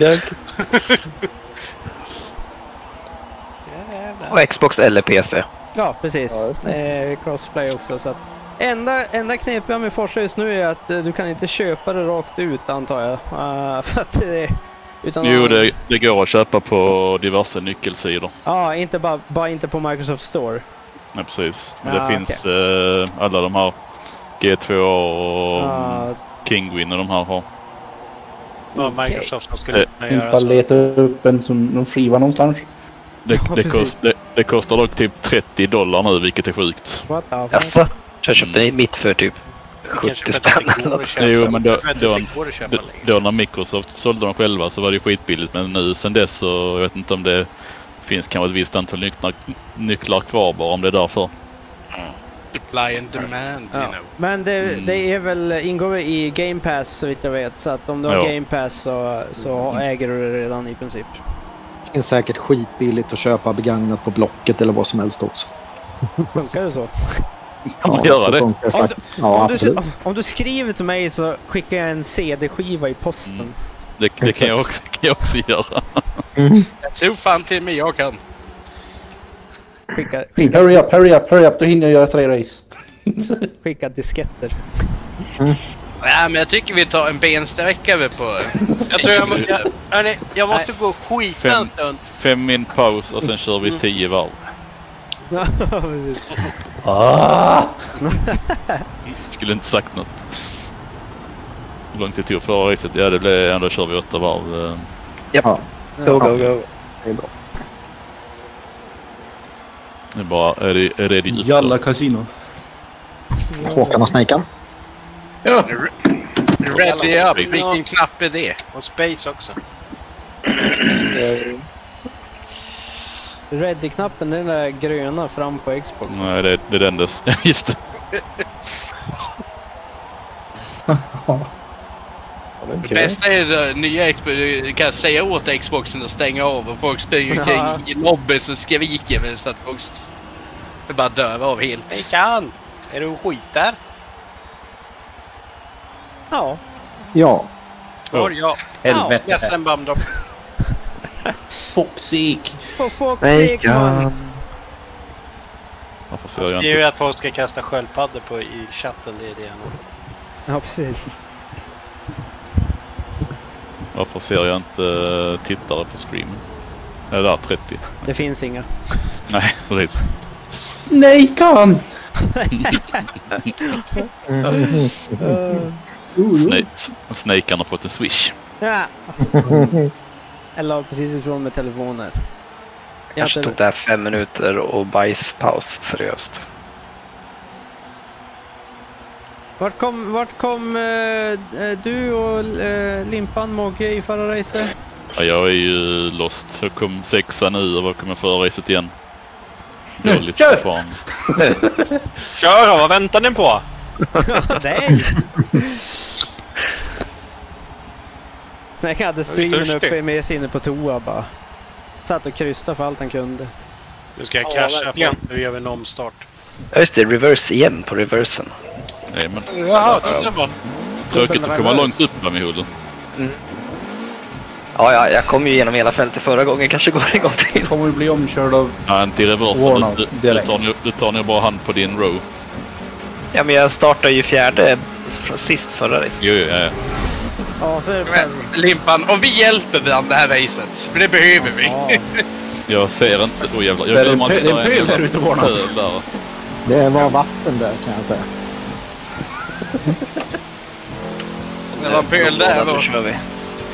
Och Xbox eller PC. Ja, precis. Crossplay också, så att enda knepiga med Forza just nu är att du kan inte köpa det rakt ut, antar jag. För att utan det går att köpa på diverse nyckelsidor. Ja, inte bara inte på Microsoft Store. Ja, precis. Men det finns alla de här G2 och Kinguin och de här har. Ja, Microsoft skulle kunna göra bara leta upp en som de skivar någonstans. Det kostar dock typ $30 nu, vilket är sjukt. Jaså? Jag köpte den mitt för typ 70 spänn. Jo, men då när Microsoft sålde dem själva så var det skitbilligt. Men nu sen dess så jag vet inte om det finns kanske ett visst antal nycklar kvar bara, om det är därför. Supply and demand, you know. Men det är väl ingår i Game Pass så vitt jag vet. Så att om du har Game Pass så äger du det redan i princip. Det finns säkert skitbilligt att köpa begagnat på Blocket eller vad som helst också. Funkar det så? Kan man göra det? Om du skriver till mig så skickar jag en CD-skiva i posten. Det kan jag också göra. Jag tror fan till mig jag kan. Hurry up, då hinner jag göra 3 race. Skicka disketter. Ja, men jag tycker vi tar en bensträckare på. Jag tror jag måste gå och skita en stund. 5 min paus och sen kör vi 10 varv. Skulle inte sagt något. Hur långt det tog förra racet? Ja, det blev ändå kör vi 8 varv. Ja. Go. Det är bra. Det är bara, är det dit? Jalla kasino. Håkan och Snejkan. Ja. Ready up, vilken knapp är det? Och Space också. Ready-knappen, det är den där gröna fram på Xbox. Nej, det är den där. Just det. Det bästa är det nya Xbox. Du kan säga åt Xboxen att stänga av och folk springer kring i lobbyn och skriker så att folk bara dör av helt. Hej kan! Är du skit där? Ja. Ja. Ja. Helvete. Ledsen Bamdropp. Foxik. Foxik man. Varför ser Han jag skriver inte? att folk ska kasta sköldpaddor på i chatten, det är det han. Ja, precis. Varför ser jag inte tittare på streamen? Är det där 30? Det finns inga. Nej, precis. Snakean! Snakean har fått en swish. Ja. Jag la precis ifrån med telefoner. Kanske tog det här 5 minuter och bajspaus, seriöst. Vart kom du och Limpan Mogge i förra racet? Ja, jag är ju lost. Jag kom 6 nu och kommer förra racet igen. Dåligt fortfarande. Kör då, vad väntar ni på? Nej! Snäck hade streamen uppe med sig inne på toa bara. Satt och krystade för allt han kunde. Nu ska jag krascha för nu gör vi en omstart. Ja just det, reverse igen på reversen. Nej, men... Jaha, då ser man. Tråkigt att komma långt upp med hulen. Ja, jag kom ju igenom hela fältet förra gången. Kanske går det en gång till. Kommer du bli omkörd av... Ja, inte i reversen. Du tar nog bara hand på din row. Ja, men jag startade ju 4:e från sist förra racet. Jo, ja. Ja, så är det men, Limpan, om vi hjälper varandra det här racet, för det behöver vi. Ja. Jag ser inte... Åh jävlar, jag Det är glömmer en att det pöl där ute på där. Det var vatten där kan jag säga. Det var en pöl där då. Kör vi.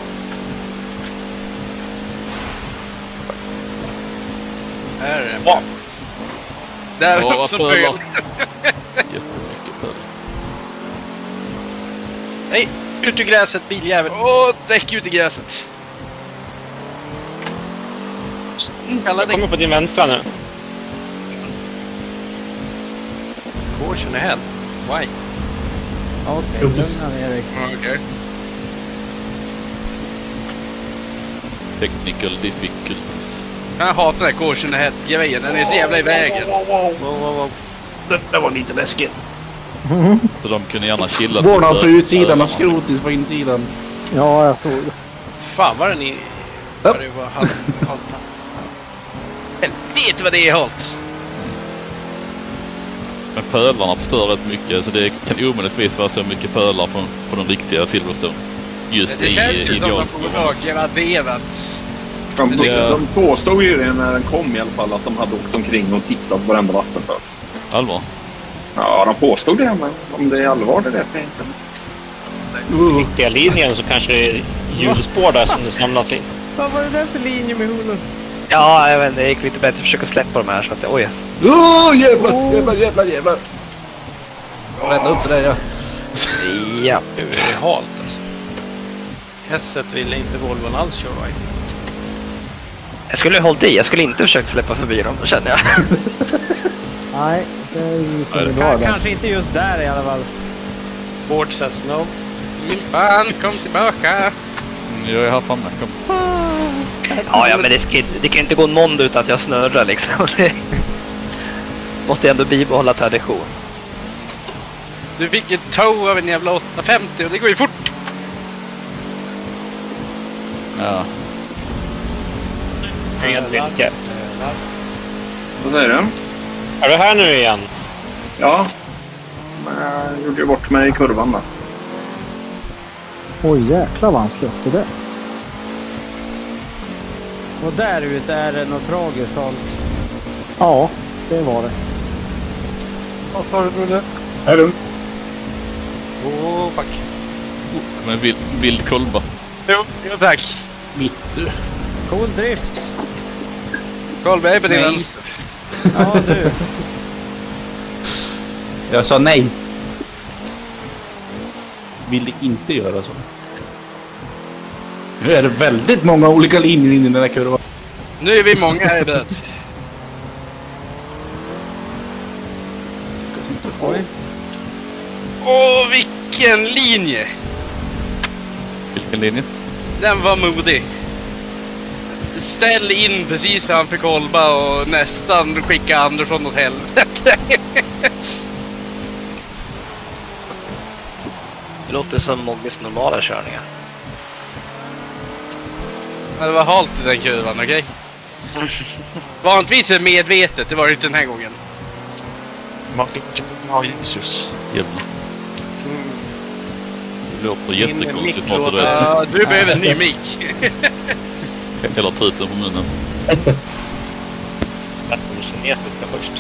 Här är det. Ja. Där var också pöl. Jättemycket pöl. Nej, ut ur gräset, biljävel. Däck ut i gräset. Jag kommer på din vänstra nu. Caution ahead. Why? Okej, lugna ner Erik. Okej. Technical difficulties. Jag hatar den här caution ahead-grejen. Den är så jävla i vägen. Det var lite läskigt. Så de kunde gärna chilla. Vårna på utsidan och skrotis på insidan. Ja, jag såg det. Fan vad den är... Vad det var halta. Vet vad det är halt? Men pölarna förstör rätt mycket, så det kan omöjligtvis vara så mycket pölar på den riktiga Silverstone. Just det känns ju som att de har graderat. De påstod ju det när den kom i alla fall, att de hade åkt omkring och tittat på varenda vattenfall. Allvar? Ja, de påstod det, men om det är allvar det vet jag inte. Riktiga linjen så kanske det är hjulspår där som det samlas in. Vad var det där för linje med holen? Ja, jag vet inte, det gick lite bättre att försöka släppa de här så att oj. Jävlar. Rädda upp det där, ja. Ja. Nu är det halt alltså. Hässet ville inte Volvon alls köra i. Jag skulle ha hållit i, jag skulle inte försökt släppa förbi dem, känner jag. Nej, det är ju så bra där. Kanske inte just där i alla fall. Bård says no. Fan, kom tillbaka. Jag är här framme, kom. Ja, men det kan inte gå någon utan att jag snurrar liksom. Måste ändå bibehålla tradition. Du fick ett tow av en jävla 850 och det går ju fort. Ja. Vad säger du? Är du här nu igen? Ja. Men jag gjorde ju bort mig i kurvan då. Oj, jäklar vad han släppte det. Och där ute är det något tragiskt halt. Ja, det var det. Vad tar du det? Är det lugnt? Fuck. Men vild kolba. Jo, tack. Mitt du. Cool drift. Kolba är på din vänster. Ja, du. Jag sa nej. Vill inte göra så. Nu är det väldigt många olika linjer in i den här kurvan. Nu är vi många här i det. Oj. Åh, vilken linje! Vilken linje? Den var modig. Ställ in precis framför Kolba och nästan skicka Andersson åt helvete. Det låter som Mogges normala körningar. Det var halt i den kurvan, okej? Vanligtvis är medvetet, det var det inte den här gången. Ja, Jesus. Jävlar. Det låter jättekonstigt. Ja, du behöver en ny mick. Hela truten på munnen. Den kinesiska först.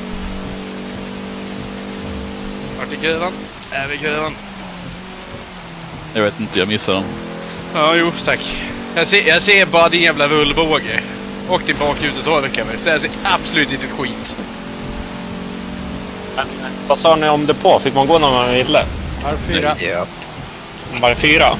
Vart är kurvan? Är vi kurvan? Jag vet inte, jag missade den. Ja, jo, tack. Jag ser bara din jävla rullbåge. Och din bakrutetorkare. Så jag ser absolut inte skit. Men, vad sa ni om det på? Fick man gå när man ville? Var 4. Ja. Var 4?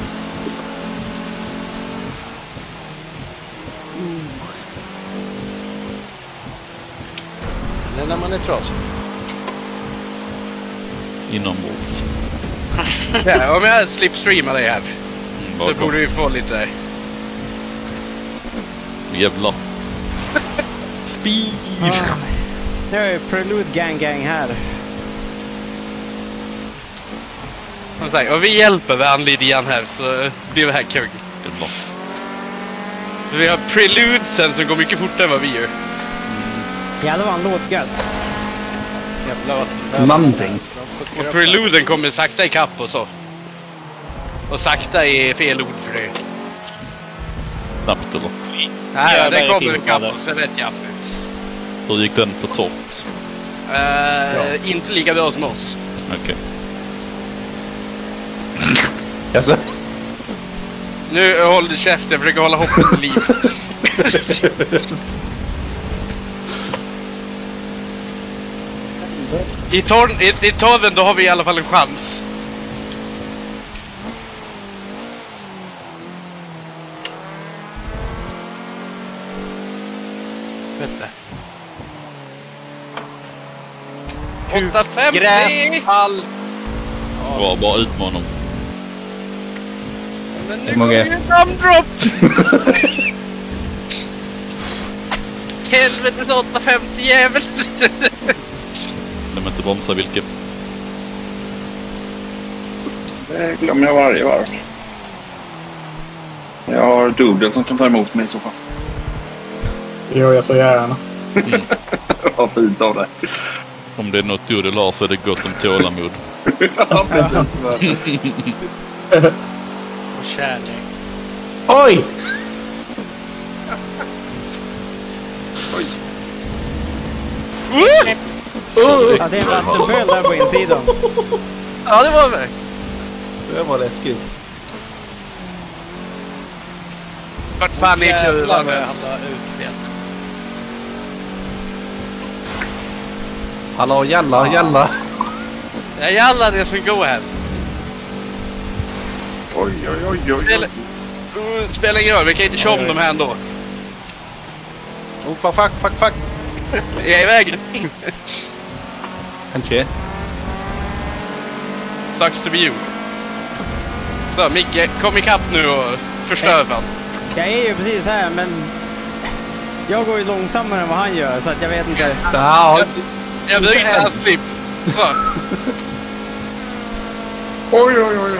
Eller när man är trasig. Inombords. Ja, om jag slipstreamar dig här. Så borde vi få lite... Jävlar. Speed! Nu är ju Prelude Gang här. Och vi hjälper varandra lite grann här så blir det här kul. Jävlar. Vi har Preludesen som går mycket fortare än vad vi gör. Ja, det var en låt gött. Jävlar. Någonting. Och Preluden kommer sakta i kapp och så. Och sakta är fel ord för det. Snabbt eller? Nej, ja, den kommer i kapp och så rätt kaffet. Hur gick den på torrt? Inte lika bra som oss. Okej. Jaså? Nu håller käften, jag försöker hålla hoppet i liv. I torven då har vi i alla fall en chans. Vänta. 850! Gräsfall! Bra, bara ut med honom. Men nu kommer ju en namndropp! Helvetes 850 jävel! De inte bromsa vilket. Det glömmer jag varje varv. Jag har dubbelt som kan ta emot mig i så fall. Det gör jag så gärna. Vad fint av dig. Om det är något du la så är det gott om tålamod. Ja, precis. Och kärlek. Oj! Oj. Ja, det är en vattenpöl där på insidan. Ja, det var det. Det var läskigt. Vart fan är kurvan ens? Hallå, jalla. Jag jallar det som går här. Oj. Spelar ingen roll, vi kan inte köra om de här ändå. Oh, fuck. Jag är i vägen. Kanske. Sucks to be you. Så, Micke, kom ikapp nu och förstör den. Jag är ju precis här, men jag går ju långsammare än vad han gör, så att jag vet inte. Jag blir inte alls slipp. Oj.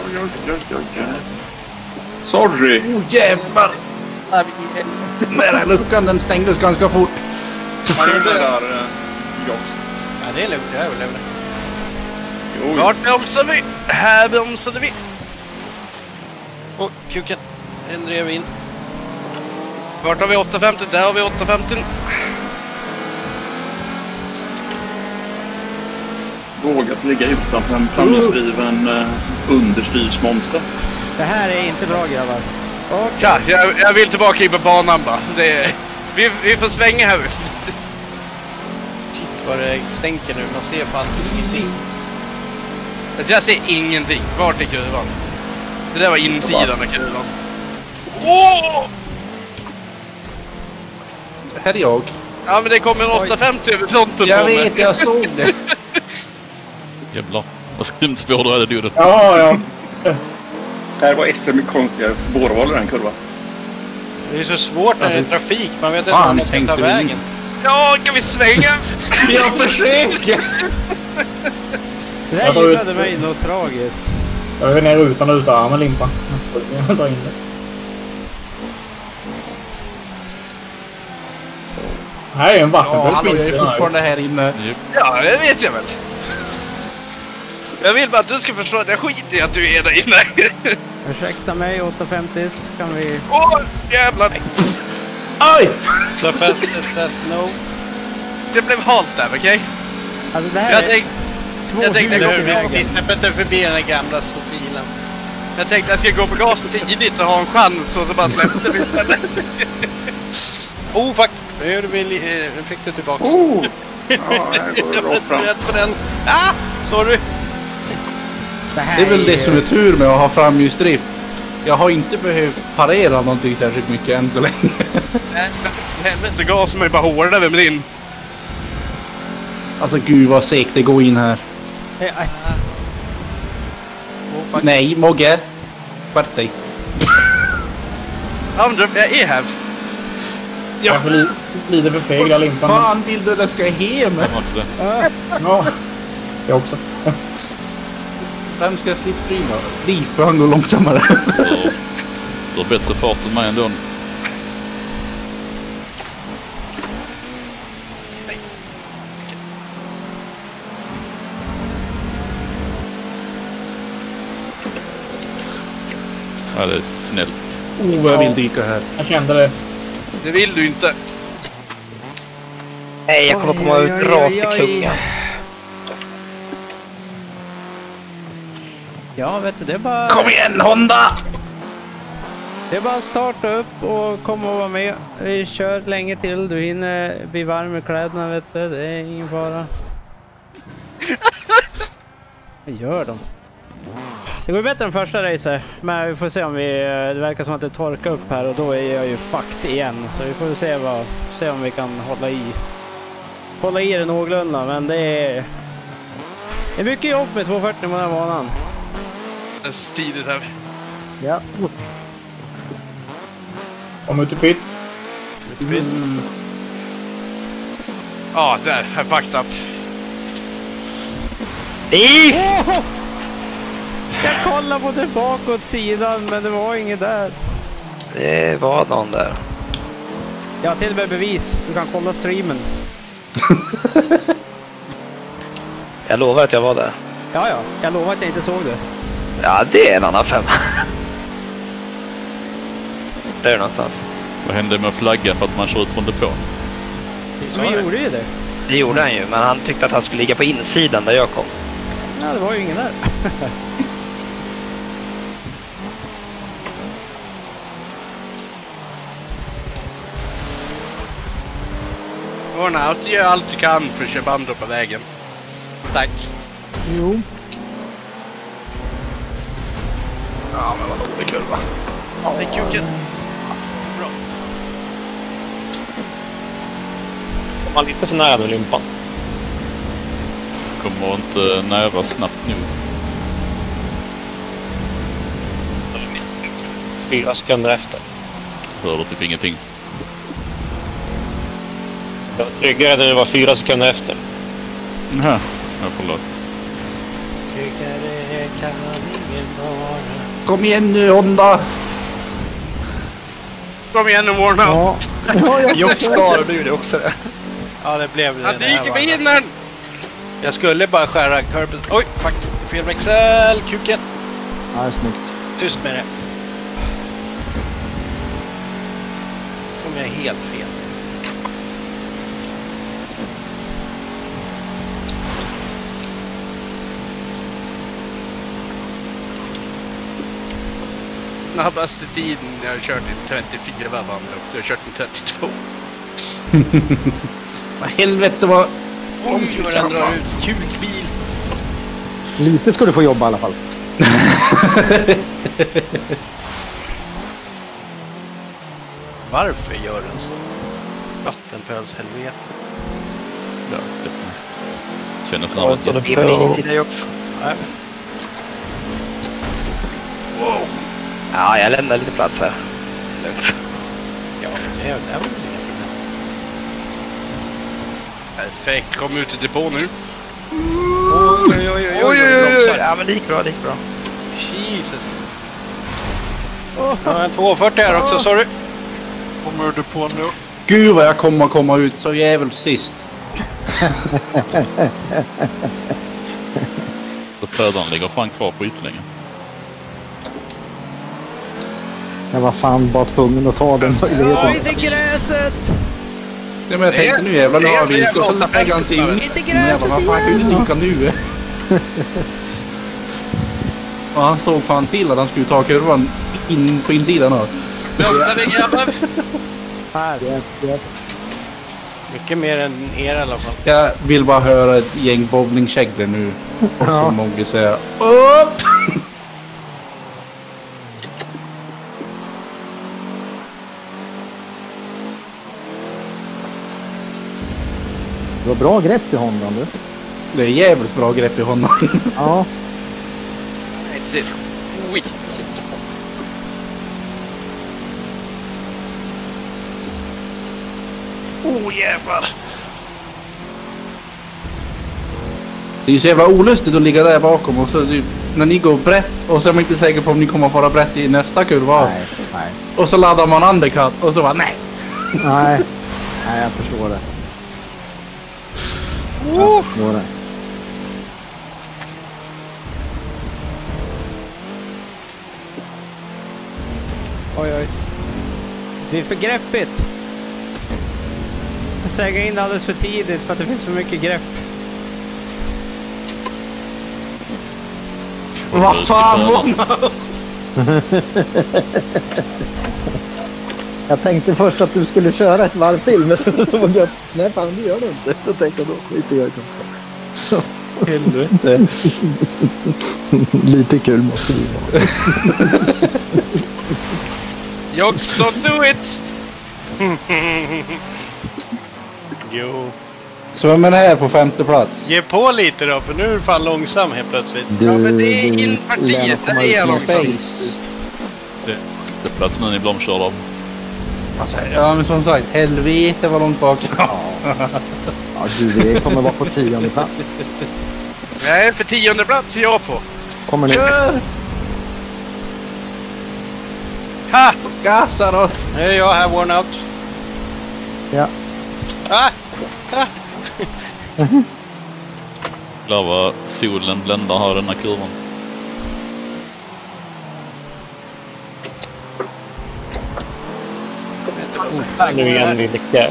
Sorry. Jävlar. Den där luckan, den stängdes ganska fort. Var det där Jox? Ja, det är lugnt. Jag överlever. Vart bromsade vi? Här bromsade vi. Åh, kuken. Den drev in. Vart har vi 850? Där har vi 850. Vågat ligga utanför en framhjulsdriven understyrsmonster. Det här är inte bra, grabbar. Ja, jag vill tillbaka in på banan bara. Vi får svänga här. Shit vad det stänker nu. Man ser fan ingenting. Alltså jag ser ingenting. Vart är kurvan? Det där var insidan av kurvan. Åh! Här är jag. Ja, men det kommer en 850 över fronten. Jag vet, jag såg det. Jävlar. Vad skumt spår du hade, du. Ja. Här var SM konstiga spårval i den kurvan. Det är så svårt när det är trafik. Man vet inte var man ska ta vägen. Ja, kan vi svänga? Jag försöker! Det där gillade mig något tragiskt. Jag är ner utan att ut armen limpa. Jag tar in det. Här är en vattenpöl. Ja, jag är fortfarande här inne. Ja, det vet jag väl. Jag vill bara att du ska förstå att jag skiter i att du är där inne. Ursäkta mig, 850 kan vi... Åh, jävlar! Aj! 850 says no. Det blev halt där, okej? Alltså det här jag tänkte vi släpper inte förbi den här gamla stofilen. Jag tänkte att jag ska gå på gas tidigt och ha en chans och så bara släppte vi istället. Oh fuck! Nu gjorde vi fick du tillbaks. Oh! Ja, här går det rakt fram. Rätt på den. Ah! Sorry! Det är väl det som är tur med att ha framhjulsdrift. Jag har inte behövt parera någonting särskilt mycket än så länge. Helvete, gasen är bara hårdare med din. Alltså gud vad segt det går in här. Nej, Mogge. Skärp dig. Andra, jag är här. Jag får lite för feg där limpan. Fan vill du det ska hem? Ja, jag också. Vem ska jag slippa in då? Liv, för han går långsammare. Du har bättre fart än mig ändå. Ja, det är snällt. Jag vill dyka här. Jag kände det. Det vill du inte. Nej, jag kommer komma ut rakt i kungen. Ja, vet du, det är bara... Kom igen, Honda! Det är bara att starta upp och komma och vara med. Vi kör länge till. Du hinner bli varm i kläderna, vet du. Det är ingen fara. Vad gör de? Det går bättre än första racer. Men vi får se om vi... Det verkar som att det torkar upp här och då är jag ju fucked igen. Så vi får se om vi kan hålla i det någorlunda. Men det är mycket jobb med 240 på den här banan. Det är tidigt här. Ja. Kom ut i pit. Ja, där. Här fucked up. Jag kollade både bakåt sidan, men det var inget där. Det var någon där. Jag har till och med bevis. Du kan kolla streamen. Jag lovar att jag var där. Ja. Jag lovar att jag inte såg det. Ja, det är en annan femma. Det är det någonstans. Vad hände med flaggan för att man kör ut från depån? Vi gjorde ju det. Det gjorde han ju, men han tyckte att han skulle ligga på insidan där jag kom. Ja, det var ju ingen där. Ornaut, gör allt du kan för att köra bandor på vägen. Tack. Jo. Ja, men vad dålig kurva. Det är kuken. Bra. Kom man lite för nära med limpan. Kommer inte nära snabbt nu. 4 sekunder efter. Hörde typ ingenting. Jag var tryggare när det var 4 sekunder efter. Jaha, jag förlåt. Tryggare kan ingen vara. Kom igen nu, Honda! Kom igen nu, Warnout! Jag ska du det också. Ja, det blev det. Han dyker på hinnan! Jag skulle bara skära kurben. Oj, fuck. Fel växel. Kuken. Ja, det är snyggt. Tyst med det. Kom jag helt fel. Snabbaste tiden jag har kört i 34 varv och du har kört i 32. Vad helvete vad... Oj, vad den drar ut. Kukbil. Lite ska du få jobba i alla fall. Varför gör den så? Vattenpölshelvete. Ja, det känner för att det är på din sida också. Jag vet. Wow. Ja, jag lämnar lite plats här. Lugnt. Ja, det är väl inga problem. Perfekt, kom ut i depå nu. Oj. Ja, men det gick bra. Jesus. Jag har en 240 här också, sorry. Kommer du på nu? Gud vad jag kommer att komma ut så jävligt sist. Så födan ligger fan kvar på ytlängen. Jag var fan bara tvungen att ta den möjligheten. Inte gräset! Ja, men jag tänkte nu jävlar, nu har vi inte. Och så lägger han sig in. Inte gräset vad fan kan du dyka nu? Och han såg fan till att han skulle ta kurvan in på insidan av. Mycket mer än er i alla fall. Jag vill bara höra ett gäng bowlingkäglor nu. Och så Mogli säga Du har bra grepp i Hondan, du. Det är jävligt bra grepp i Hondan. Ja. It's it. Skit. Jävlar. Det är ju så jävla olustigt att ligga där bakom och så när ni går brett och så är man inte säker på om ni kommer att vara brett i nästa kurva. Nej. Och så laddar man undercut och så bara nej, jag förstår det. Oj. Det är för greppigt. Jag svänger in alldeles för tidigt för att det finns för mycket grepp. Vad fan? Jag tänkte först att du skulle köra ett varv till, men så såg jag att nej fan, det gör du inte. Då tänkte jag, då skiter jag i det också. Helvete. Lite kul måste det vara. Jokes, don't do it! Jo. Så vem är det här på 5:e plats? Ge på lite då, för nu är du fan långsam helt plötsligt. Ja, men det är inpartiet, det är långsamt. Det är platsen ni blir omkörd av. Alltså, ja, men som sagt, helvete var långt bak. Ja, det kommer vara på 10:e plats. Nej, för 10:e plats är jag på. Kommer ni? Kör! Ha! Gasa då! Nu är jag här worn out. Ja. Glad solen bländar här den här kurvan. Nu igen lite cash.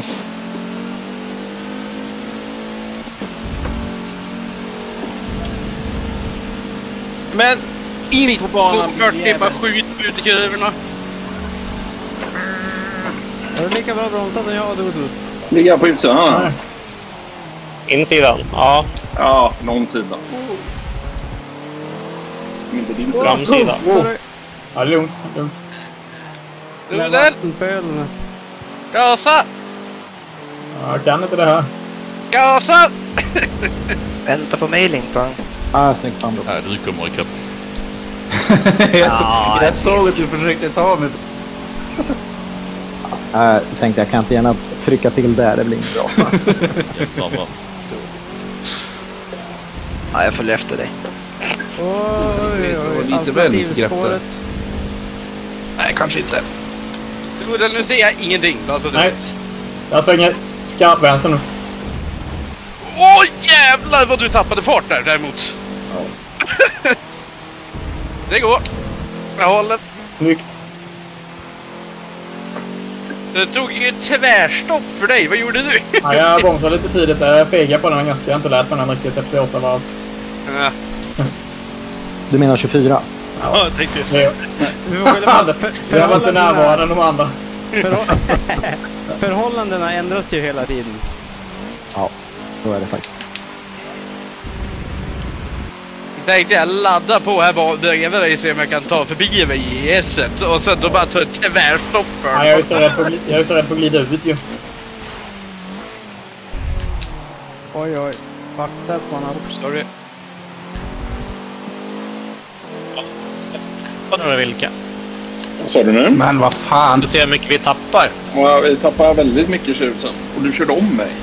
Men in på banan 40, bara skjut ut i kurvorna. Är det lika bra bromsa som jag, du? Ligga på utsidan. Insidan, ja. Ja, någon sida. Inte din sida. Framsida. Ja, lugnt. Rudel! Gasa! Ja, jag kan inte det här. Gasa! Vänta på mig, Linkpang. Snyggt fan då. Nej, du kommer ikapp. Jag såg att du försökte ta mig. Jag tänkte jag kan inte gärna trycka till där, det blir inte bra. Jävlar bra. Ja, jag följer efter dig. Oj. Lite väl mycket grepp där. Nej, kanske inte. Rudel, nu ser jag ingenting. Alltså, Nej. Jag svänger skarpt vänster nu. Åh, jävlar vad du tappade fart där däremot. Ja. Det går. Jag håller. Snyggt. Det tog ju tvärstopp för dig. Vad gjorde du? Ja, jag bromsade lite tidigt. Jag fegade på den ganska. Jag har inte lärt mig den riktigt efter 8 varv. Ja. Du menar 24? Ja, jag tänkte ju så. Jag var inte närvarande de andra. Förhållandena ändras ju hela tiden. Ja, så är det faktiskt. Tänkte jag ladda på här bredvid dig, se om jag kan ta förbi mig i S1 och sen då bara ta ett tvärstopp för. Ja, jag är så rädd på att glida ut ju. Oj. Vakta på honom. Sorry. Vad nu vilka? Vad sa du nu? Men vad fan. Du ser hur mycket vi tappar. Ja, vi tappar väldigt mycket tjusen. Och du körde om mig.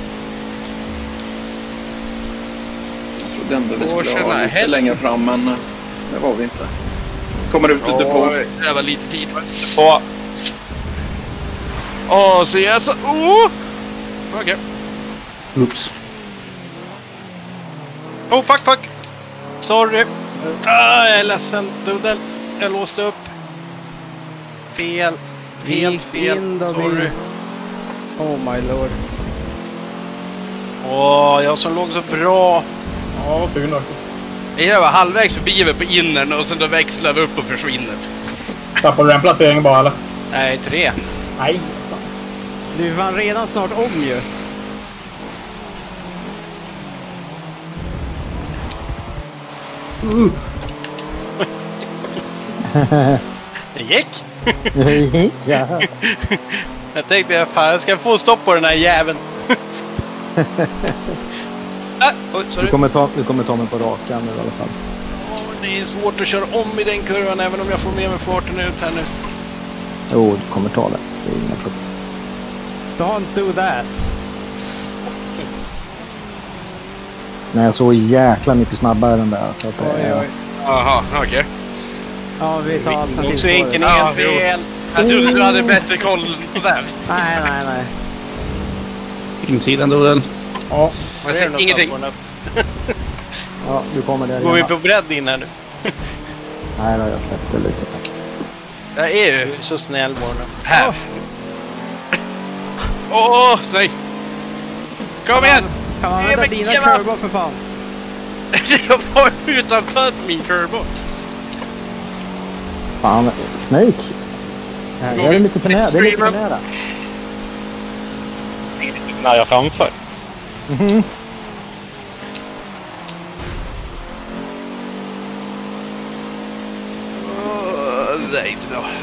Jag trodde ändå vi skulle ha lite längre fram, men det var vi inte. Kommer ut ute på. Det var lite tid. På. Så jag så... Okej. Oops. Oh, fuck. Sorry. Jag är ledsen, Dudel. Jag låste upp. Fel. Helt fel. Sorry. Oh my lord. Jag som låg så bra. Ja, vad fint också. Jag var halvvägs förbi på innern och sen då växlar vi upp och försvinner. Tappar du en placering bara, eller? Nej, 3. Nej. Du var redan snart om ju. Det gick. Det gick, ja. Jag tänkte, fan, jag ska få stopp på den här jäveln. Du kommer ta mig på rakan i alla fall. Det är svårt att köra om i den kurvan även om jag får med mig farten ut här nu. Jo, du kommer ta det. Det är inga problem. Don't do that. Nej, jag såg jäkla mycket snabbare än där. Så att det, Jaha, okej. Ja, vi tar alternativ. Så gick den helt fel. Jag trodde du hade bättre koll sådär. Nej. Insidan då den. Ja. Man ser ingenting. Ja, du kommer där. Går vi på bredd in här nu? Nej då, jag släppte lite. Jag är ju så snäll bara nu. Här. Nej. Kom igen! Kan man använda dina curveball för fan? Jag var utanför min curveball. Fan, Snake. Jag är lite för nära. Det är lite för nära. När jag framför. Det är inte bra.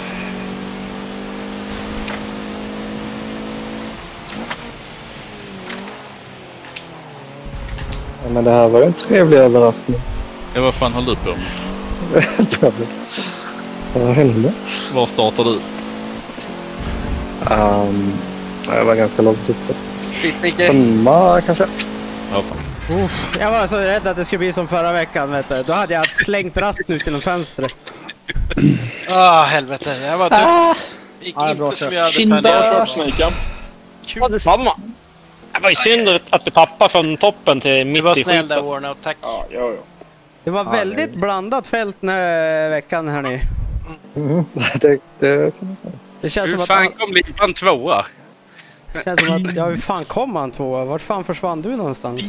Ja, men det här var en trevlig överraskning. Ja, vad fan håller du på med? Vad hände? Var startar du? Jag var ganska långt uppåt. Samma kanske. Ja, fan. Jag var så rädd att det skulle bli som förra veckan, vet du. Då hade jag slängt ratten ut genom fönstret. Helvete. Det var tufft. Gick inte som jag hade planerat. Ja, detsamma. Det var ju synd att vi tappade från toppen till mitt i skiten. Det var snäll där, Warnow. Tack. Ja. Det var väldigt blandat fält den här veckan, hörni. Det kan man säga. Det känns som hur fan kom Limpan tvåa? Det känns som att, hur fan kom han tvåa? Vart fan försvann du någonstans?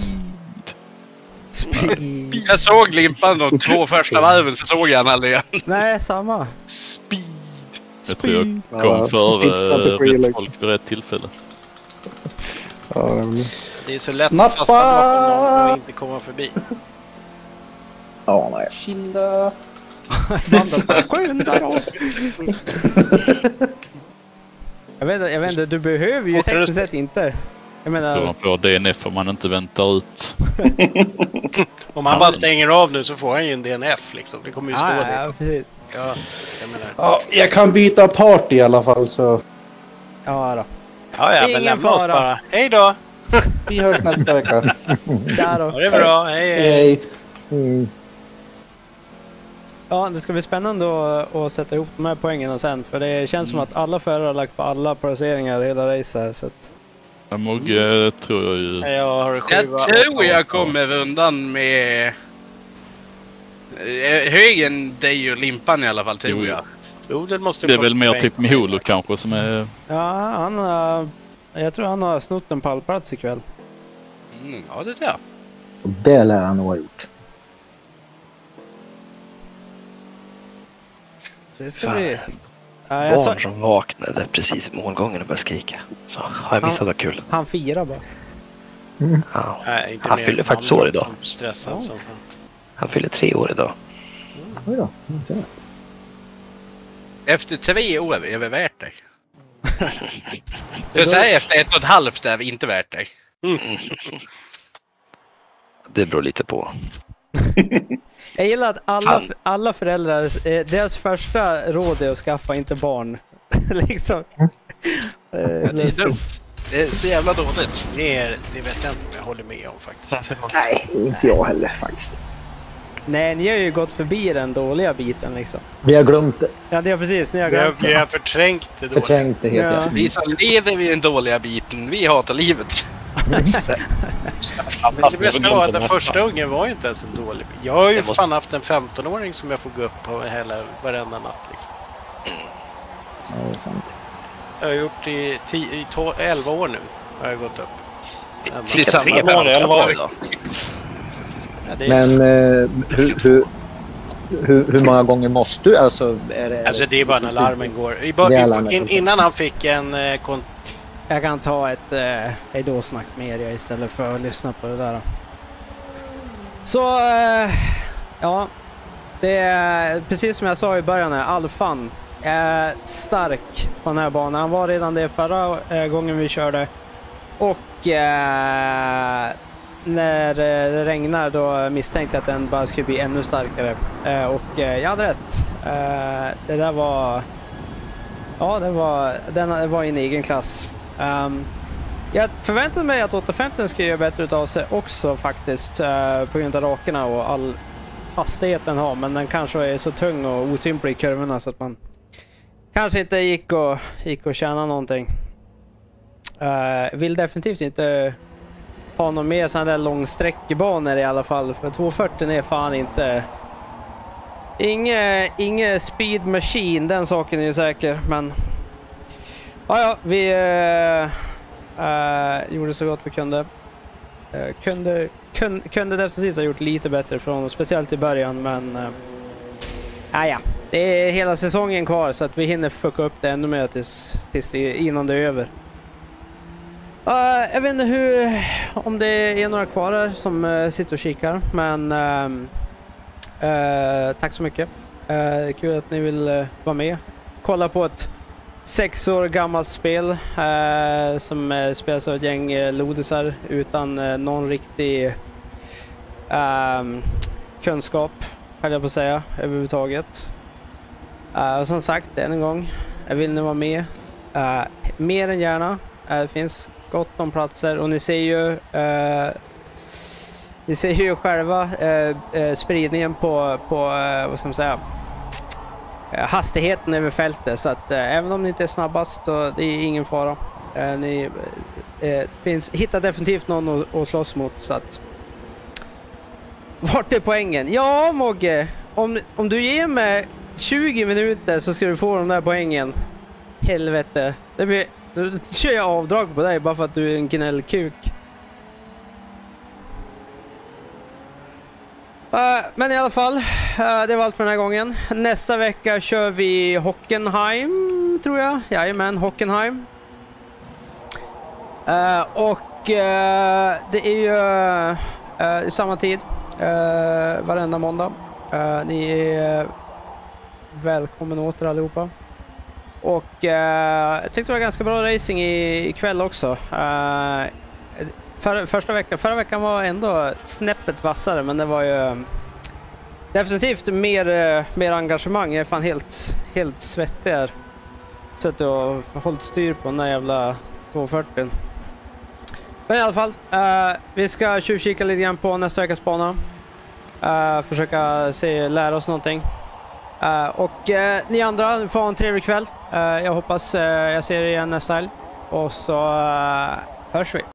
Speed. Jag såg Limpan de 2 första varven, så såg jag han aldrig igen. Nej, samma. Speed. Jag tror jag kom före rätt folk vid rätt tillfälle. Det är så lätt att fastna bakom någon och inte komma förbi. Ja, nej. Kinda. Skynda då. Jag vet inte, du behöver ju tekniskt sett inte. Jag menar... Man får DNF om man inte väntar ut. Om han bara stänger av nu så får han ju en DNF liksom. Det kommer ju stå där. Ja, precis. Ja, jag menar. Ja, jag kan byta part i alla fall så... Ja då. Ja, men lämna oss bara. Hej då! Vi hörs nästa vecka. Ja då. Det är bra, hej. Ja, det ska bli spännande att sätta ihop de här poängen sen. För det känns som att alla förare har lagt på alla placeringar hela race här. Så att... Mogge tror jag ju... Jag tror jag kommer undan med... högen dig och Limpan i alla fall, tror jag. Jo, det måste det är väl mer typ Miholo kanske som är... Ja, jag tror han har snott en pallplats ikväll. Ja, det är det. Det lär han nog ha gjort. Det ska bli... Barn som vaknade precis i målgången och började skrika. Så har jag missat vad kul. Han firar bara. Ja. Han fyller faktiskt år idag. Stressad som fan. Han fyller 3 år idag. Oj då, efter 3 år är det värt det. För så här efter 1,5 är det inte värt det. Det beror lite på. Jag gillar att alla föräldrar, deras första råd är att skaffa inte barn. Liksom. Det är dumt. Det är så jävla dåligt. Det vet jag inte om jag håller med om faktiskt. Nej, inte jag heller faktiskt. Nej, ni har ju gått förbi den dåliga biten liksom. Vi har glömt det. Ja, det är precis. Ni har glömt Vi har förträngt det dåliga. Förträngt det helt ja. Vi som lever vid den dåliga biten, vi hatar livet. Det bästa var att den första ungen var ju inte ens en dålig. Jag har ju fan haft en 15-åring som jag får gå upp på varenda natt liksom. Ja, det är sant. Jag har gjort i 11 år nu har jag gått upp. Vilka 3 år eller vad då? Men hur många gånger måste du? Alltså, det är bara när larmen går. Innan han fick en... Jag kan ta ett hejdå-snack med er istället för att lyssna på det där. Så, ja. Det är precis som jag sa i början här. Alfan är stark på den här banan. Han var redan det förra gången vi körde. Och när det regnar då misstänkte jag att den bara skulle bli ännu starkare. Och jag hade rätt. Det där var... Ja, den var i en egen klass. Jag förväntade mig att 850 skulle göra bättre utav sig också faktiskt. På grund av rakerna och all hastighet den har. Men den kanske är så tung och otymplig i kurvorna så att man kanske inte gick och tjäna någonting. Vill definitivt inte ha någon mer sån där långsträckbanor i alla fall. För 240 är fan inte... Inge speed machine, den saken är ju säker. Men... Ja, vi gjorde så gott vi kunde. Kunde definitivt ha gjort lite bättre från oss, speciellt i början. Men... ja. Det är hela säsongen kvar så att vi hinner fucka upp det ännu mer tills innan det är över. Jag vet inte om det är några kvar här som sitter och kikar, men tack så mycket. Kul att ni vill vara med. Kolla på ett 6 år gammalt spel som spelas av ett gäng lodisar utan någon riktig kunskap, höll jag på att säga, överhuvudtaget. Som sagt, än en gång, vill ni vara med? Mer än gärna. Det finns gott om platser och ni ser ju själva spridningen på vad ska man säga, hastigheten över fältet, så att även om ni inte är snabbast så det är ingen fara. Ni hittar definitivt någon att slåss mot, så att vart är poängen? Ja, Mogge, om du ger mig 20 minuter så ska du få de där poängen. Helvete. Nu kör jag avdrag på dig bara för att du är en gnällkuk. Men i alla fall, det var allt för den här gången. Nästa vecka kör vi Hockenheim, tror jag. Jajamän, Hockenheim. Och det är ju samma tid varenda måndag. Ni är välkommen åter allihopa. Och jag tyckte det var ganska bra racing ikväll också. Förra veckan var ändå snäppet vassare, men det var ju definitivt mer engagemang. Jag är fan helt svettig här. Så att jag har hållit styr på den där jävla 240. Men i alla fall, vi ska tjuvkika lite grann på nästa veckas bana. Försöka lära oss någonting. Och ni andra får en trevlig kväll. Jag hoppas jag ser er igen nästa helg. Och så hörs vi.